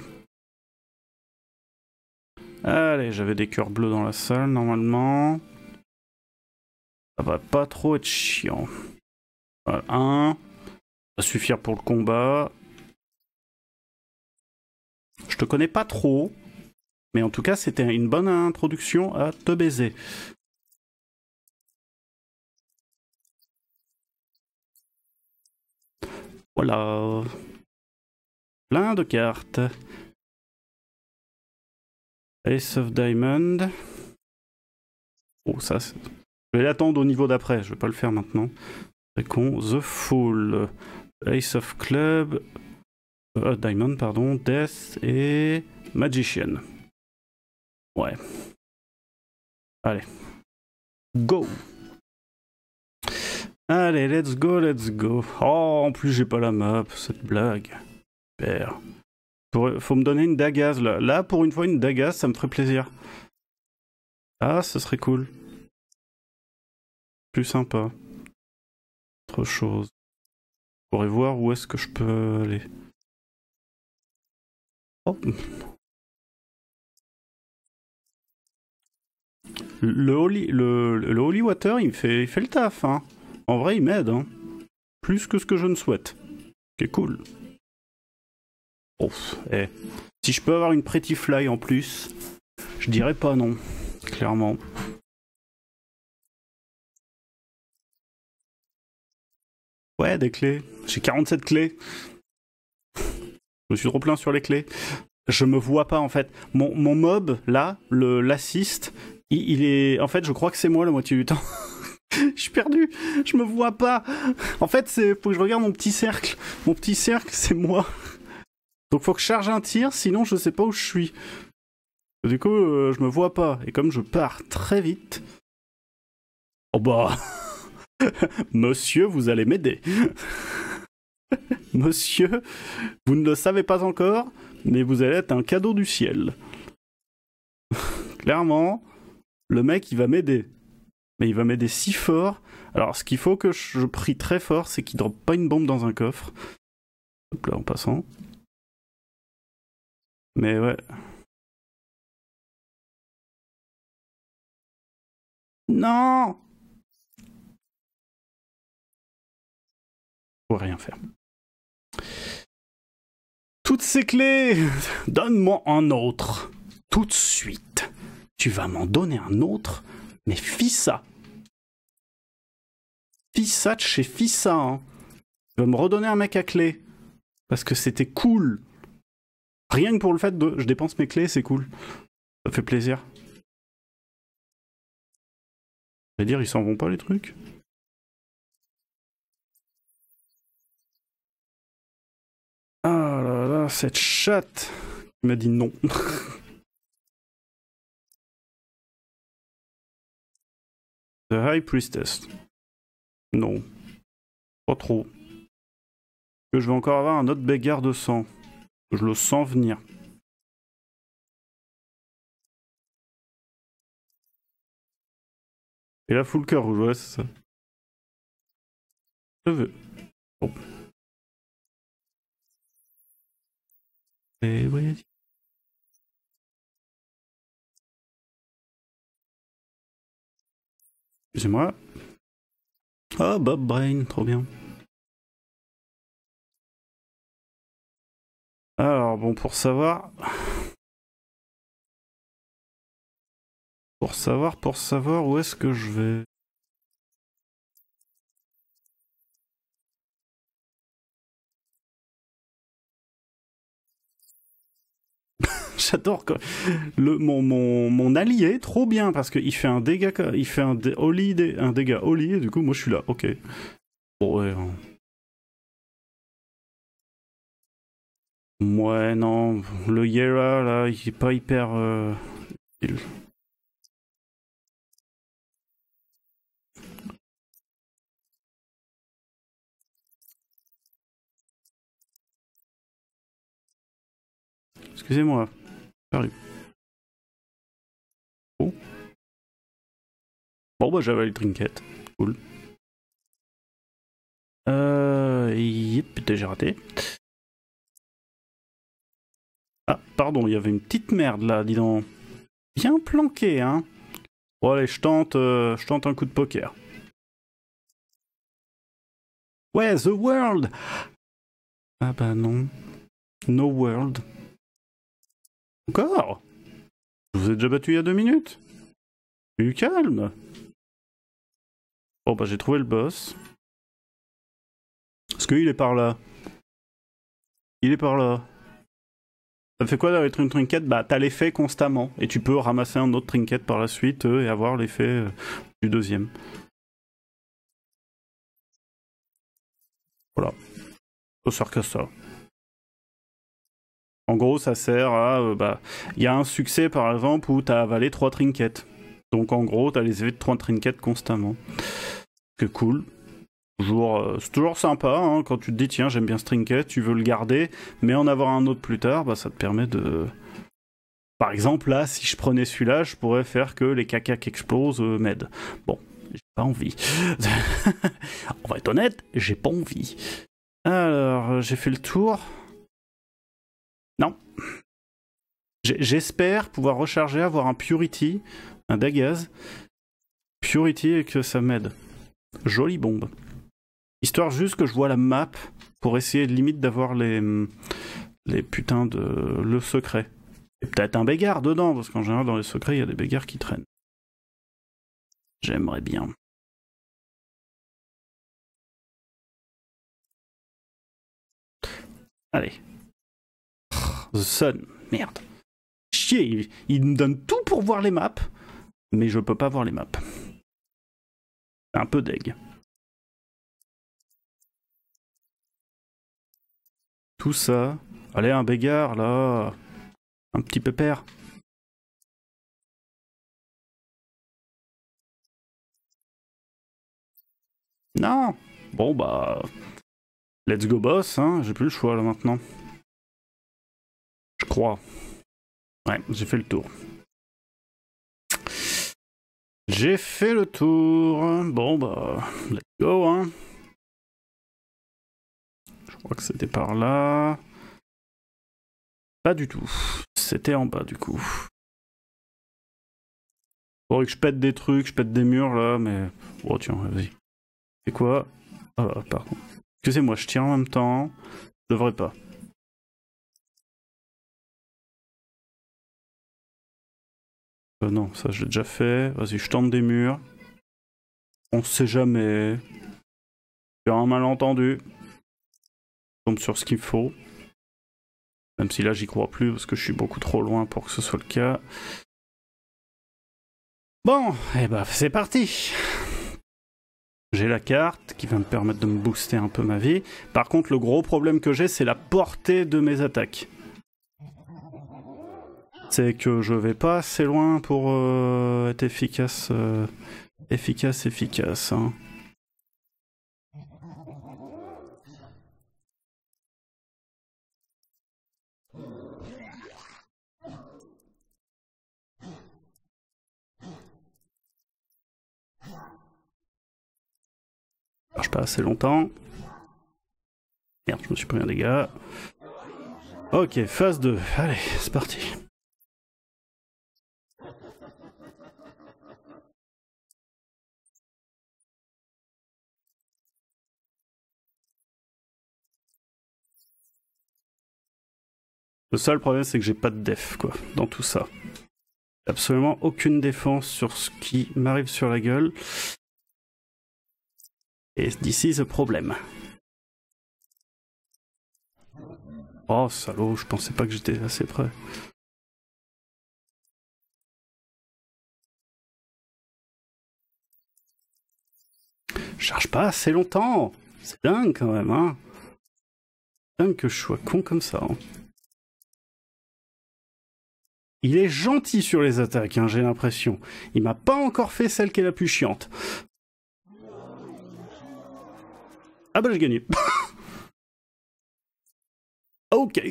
Allez, j'avais des cœurs bleus dans la salle, normalement. Ça va pas trop être chiant. Voilà, un. Ça va suffire pour le combat. Je te connais pas trop, mais en tout cas, c'était une bonne introduction à te baiser. Voilà. Plein de cartes. Ace of Diamond. Oh, ça, c'est... Je vais l'attendre au niveau d'après, je vais pas le faire maintenant. C'est con. The Fool. Ace of Club. Euh, Diamond, pardon. Death et Magician. Ouais. Allez. Go. Allez, let's go, let's go. Oh, en plus, j'ai pas la map, cette blague. Super. Faut me donner une dagaz, là. Là, pour une fois, une dagaz, ça me ferait plaisir. Ah, ce serait cool. Plus sympa. Autre chose. Je pourrais voir où est-ce que je peux aller. Oh. Le holy, le, le holy water, il me fait, il fait le taf, hein. En vrai, il m'aide, hein. Plus que ce que je ne souhaite. C'est cool. Oh, eh. Si je peux avoir une pretty fly en plus, je dirais pas non, clairement. Ouais, des clés. J'ai quarante-sept clés. Je me suis trop plein sur les clés. Je me vois pas en fait. Mon, mon mob, là, le l'assist, il, il est... En fait, je crois que c'est moi la moitié du temps. Je suis perdu. Je me vois pas. En fait, c'est faut que je regarde mon petit cercle. Mon petit cercle, c'est moi. Donc faut que je charge un tir, sinon je sais pas où je suis. Du coup, euh, je me vois pas. Et comme je pars très vite... Oh bah... Monsieur, vous allez m'aider. Monsieur, vous ne le savez pas encore, mais vous allez être un cadeau du ciel. Clairement, le mec, il va m'aider. Mais il va m'aider si fort. Alors, ce qu'il faut que je prie très fort, c'est qu'il ne droppe pas une bombe dans un coffre. Hop là, en passant. Mais ouais. Non! Faut rien faire. Toutes ces clés! Donne-moi un autre. Tout de suite. Tu vas m'en donner un autre, mais Fissa. Fissa de chez Fissa, hein. Tu vas me redonner un mec à clé. Parce que c'était cool. Rien que pour le fait de... Je dépense mes clés, c'est cool. Ça fait plaisir. Je vais dire, ils s'en vont pas les trucs? Ah là là, cette chatte qui m'a dit non. The High Priestess. Non. Pas trop. Que je vais encore avoir un autre bégard de sang. Je le sens venir. Et la full cœur rouge, ouais, c'est ça. Je veux. Bon. Et ouais. Excusez-moi. Ah, oh, Bob Brain, trop bien. Alors, bon, pour savoir... Pour savoir, pour savoir où est-ce que je vais... J'adore quoi. Le, mon, mon, mon allié, trop bien, parce qu'il fait un dégât, il fait un, dé, holy, dé, un dégât holy, et du coup, moi je suis là, ok. Bon, ouais. Hein. Ouais, non, le Yera, là, il est pas hyper... Euh... Excusez-moi. Salut. Oh. Bon, bah j'avais le trinket. Cool. Euh... Yep, putain, j'ai raté. Ah, pardon, il y avait une petite merde là, dis donc. Bien planqué, hein. Bon, allez, je tente, euh, je tente un coup de poker. Ouais, The World! Ah bah non. No World. Encore? Je vous ai déjà battu il y a deux minutes? Du calme. Bon bah j'ai trouvé le boss. Est-ce qu'il est par là? Il est par là. Ça fait quoi d'avoir une trinket? Bah t'as l'effet constamment. Et tu peux ramasser un autre trinket par la suite euh, et avoir l'effet euh, du deuxième. Voilà. Ça sert qu'à ça. En gros, ça sert à... Euh, bah, y a un succès, par exemple, où t'as avalé trois trinkets. Donc, en gros, t'as les effets de trois trinkets constamment. C'est cool. Toujours, euh, c'est toujours sympa, hein, quand tu te dis, tiens, j'aime bien ce trinket, tu veux le garder, mais en avoir un autre plus tard, bah, ça te permet de... Par exemple, là, si je prenais celui-là, je pourrais faire que les caca qui explosent euh, m'aident. Bon, j'ai pas envie. On va être honnête, j'ai pas envie. Alors, j'ai fait le tour... Non. J'espère pouvoir recharger, avoir un Purity, un Dagaz. Purity et que ça m'aide. Jolie bombe. Histoire juste que je vois la map pour essayer limite d'avoir les, les putains de... le secret. Et peut-être un bégard dedans, parce qu'en général dans les secrets il y a des bégards qui traînent. J'aimerais bien. Allez. The Sun, merde. Chier, il, il me donne tout pour voir les maps, mais je peux pas voir les maps. C'est un peu deg. Tout ça. Allez, un bégard, là. Un petit pépère. Non. Bon bah... Let's go boss, hein. J'ai plus le choix là maintenant. Je crois. Ouais, j'ai fait le tour. J'ai fait le tour. Bon bah... Let's go, hein. Je crois que c'était par là. Pas du tout. C'était en bas du coup. Faudrait que je pète des trucs, je pète des murs là, mais... Oh tiens, vas-y. C'est quoi? Ah bah, pardon. Excusez-moi, je tire en même temps. Je devrais pas. Euh, non, ça je l'ai déjà fait. Vas-y, je tente des murs. On sait jamais. Il y a un malentendu. Je tombe sur ce qu'il faut. Même si là j'y crois plus parce que je suis beaucoup trop loin pour que ce soit le cas. Bon, et bah c'est parti. J'ai la carte qui va me permettre de me booster un peu ma vie. Par contre, le gros problème que j'ai, c'est la portée de mes attaques. C'est que je vais pas assez loin pour euh, être efficace, euh, efficace, efficace. Hein. Marche pas assez longtemps. Merde, je me suis pris un dégât. Ok, phase deux. Allez, c'est parti. Le seul problème, c'est que j'ai pas de def, quoi, dans tout ça. Absolument aucune défense sur ce qui m'arrive sur la gueule. Et d'ici, ce problème. Oh, salaud, je pensais pas que j'étais assez près. Je charge pas assez longtemps. C'est dingue, quand même, hein. C'est dingue que je sois con comme ça, hein. Il est gentil sur les attaques, hein, j'ai l'impression. Il m'a pas encore fait celle qui est la plus chiante. Ah bah j'ai gagné. Ok.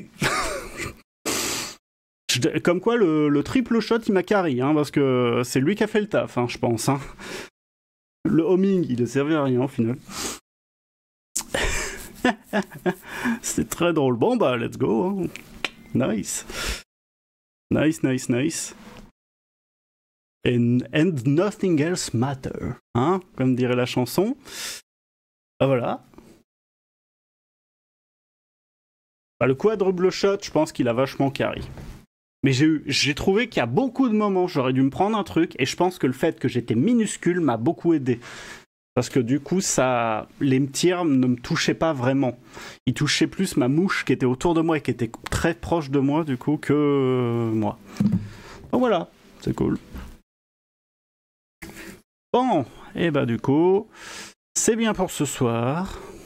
Comme quoi le, le triple shot il m'a carry, hein, parce que c'est lui qui a fait le taf, hein, je pense. Hein. Le homing il a servi à rien au final. C'était très drôle. Bon bah let's go. Hein. Nice. Nice, nice, nice. And, and nothing else matter. Hein, comme dirait la chanson. Ah voilà. Bah, le quadruple shot, je pense qu'il a vachement carry. Mais j'ai eu, j'ai trouvé qu'il y a beaucoup de moments, j'aurais dû me prendre un truc, et je pense que le fait que j'étais minuscule m'a beaucoup aidé. Parce que du coup, ça, les tirs ne me touchaient pas vraiment. Ils touchaient plus ma mouche qui était autour de moi et qui était très proche de moi, du coup, que euh, moi. Donc voilà, c'est cool. Bon, et bah du coup, c'est bien pour ce soir.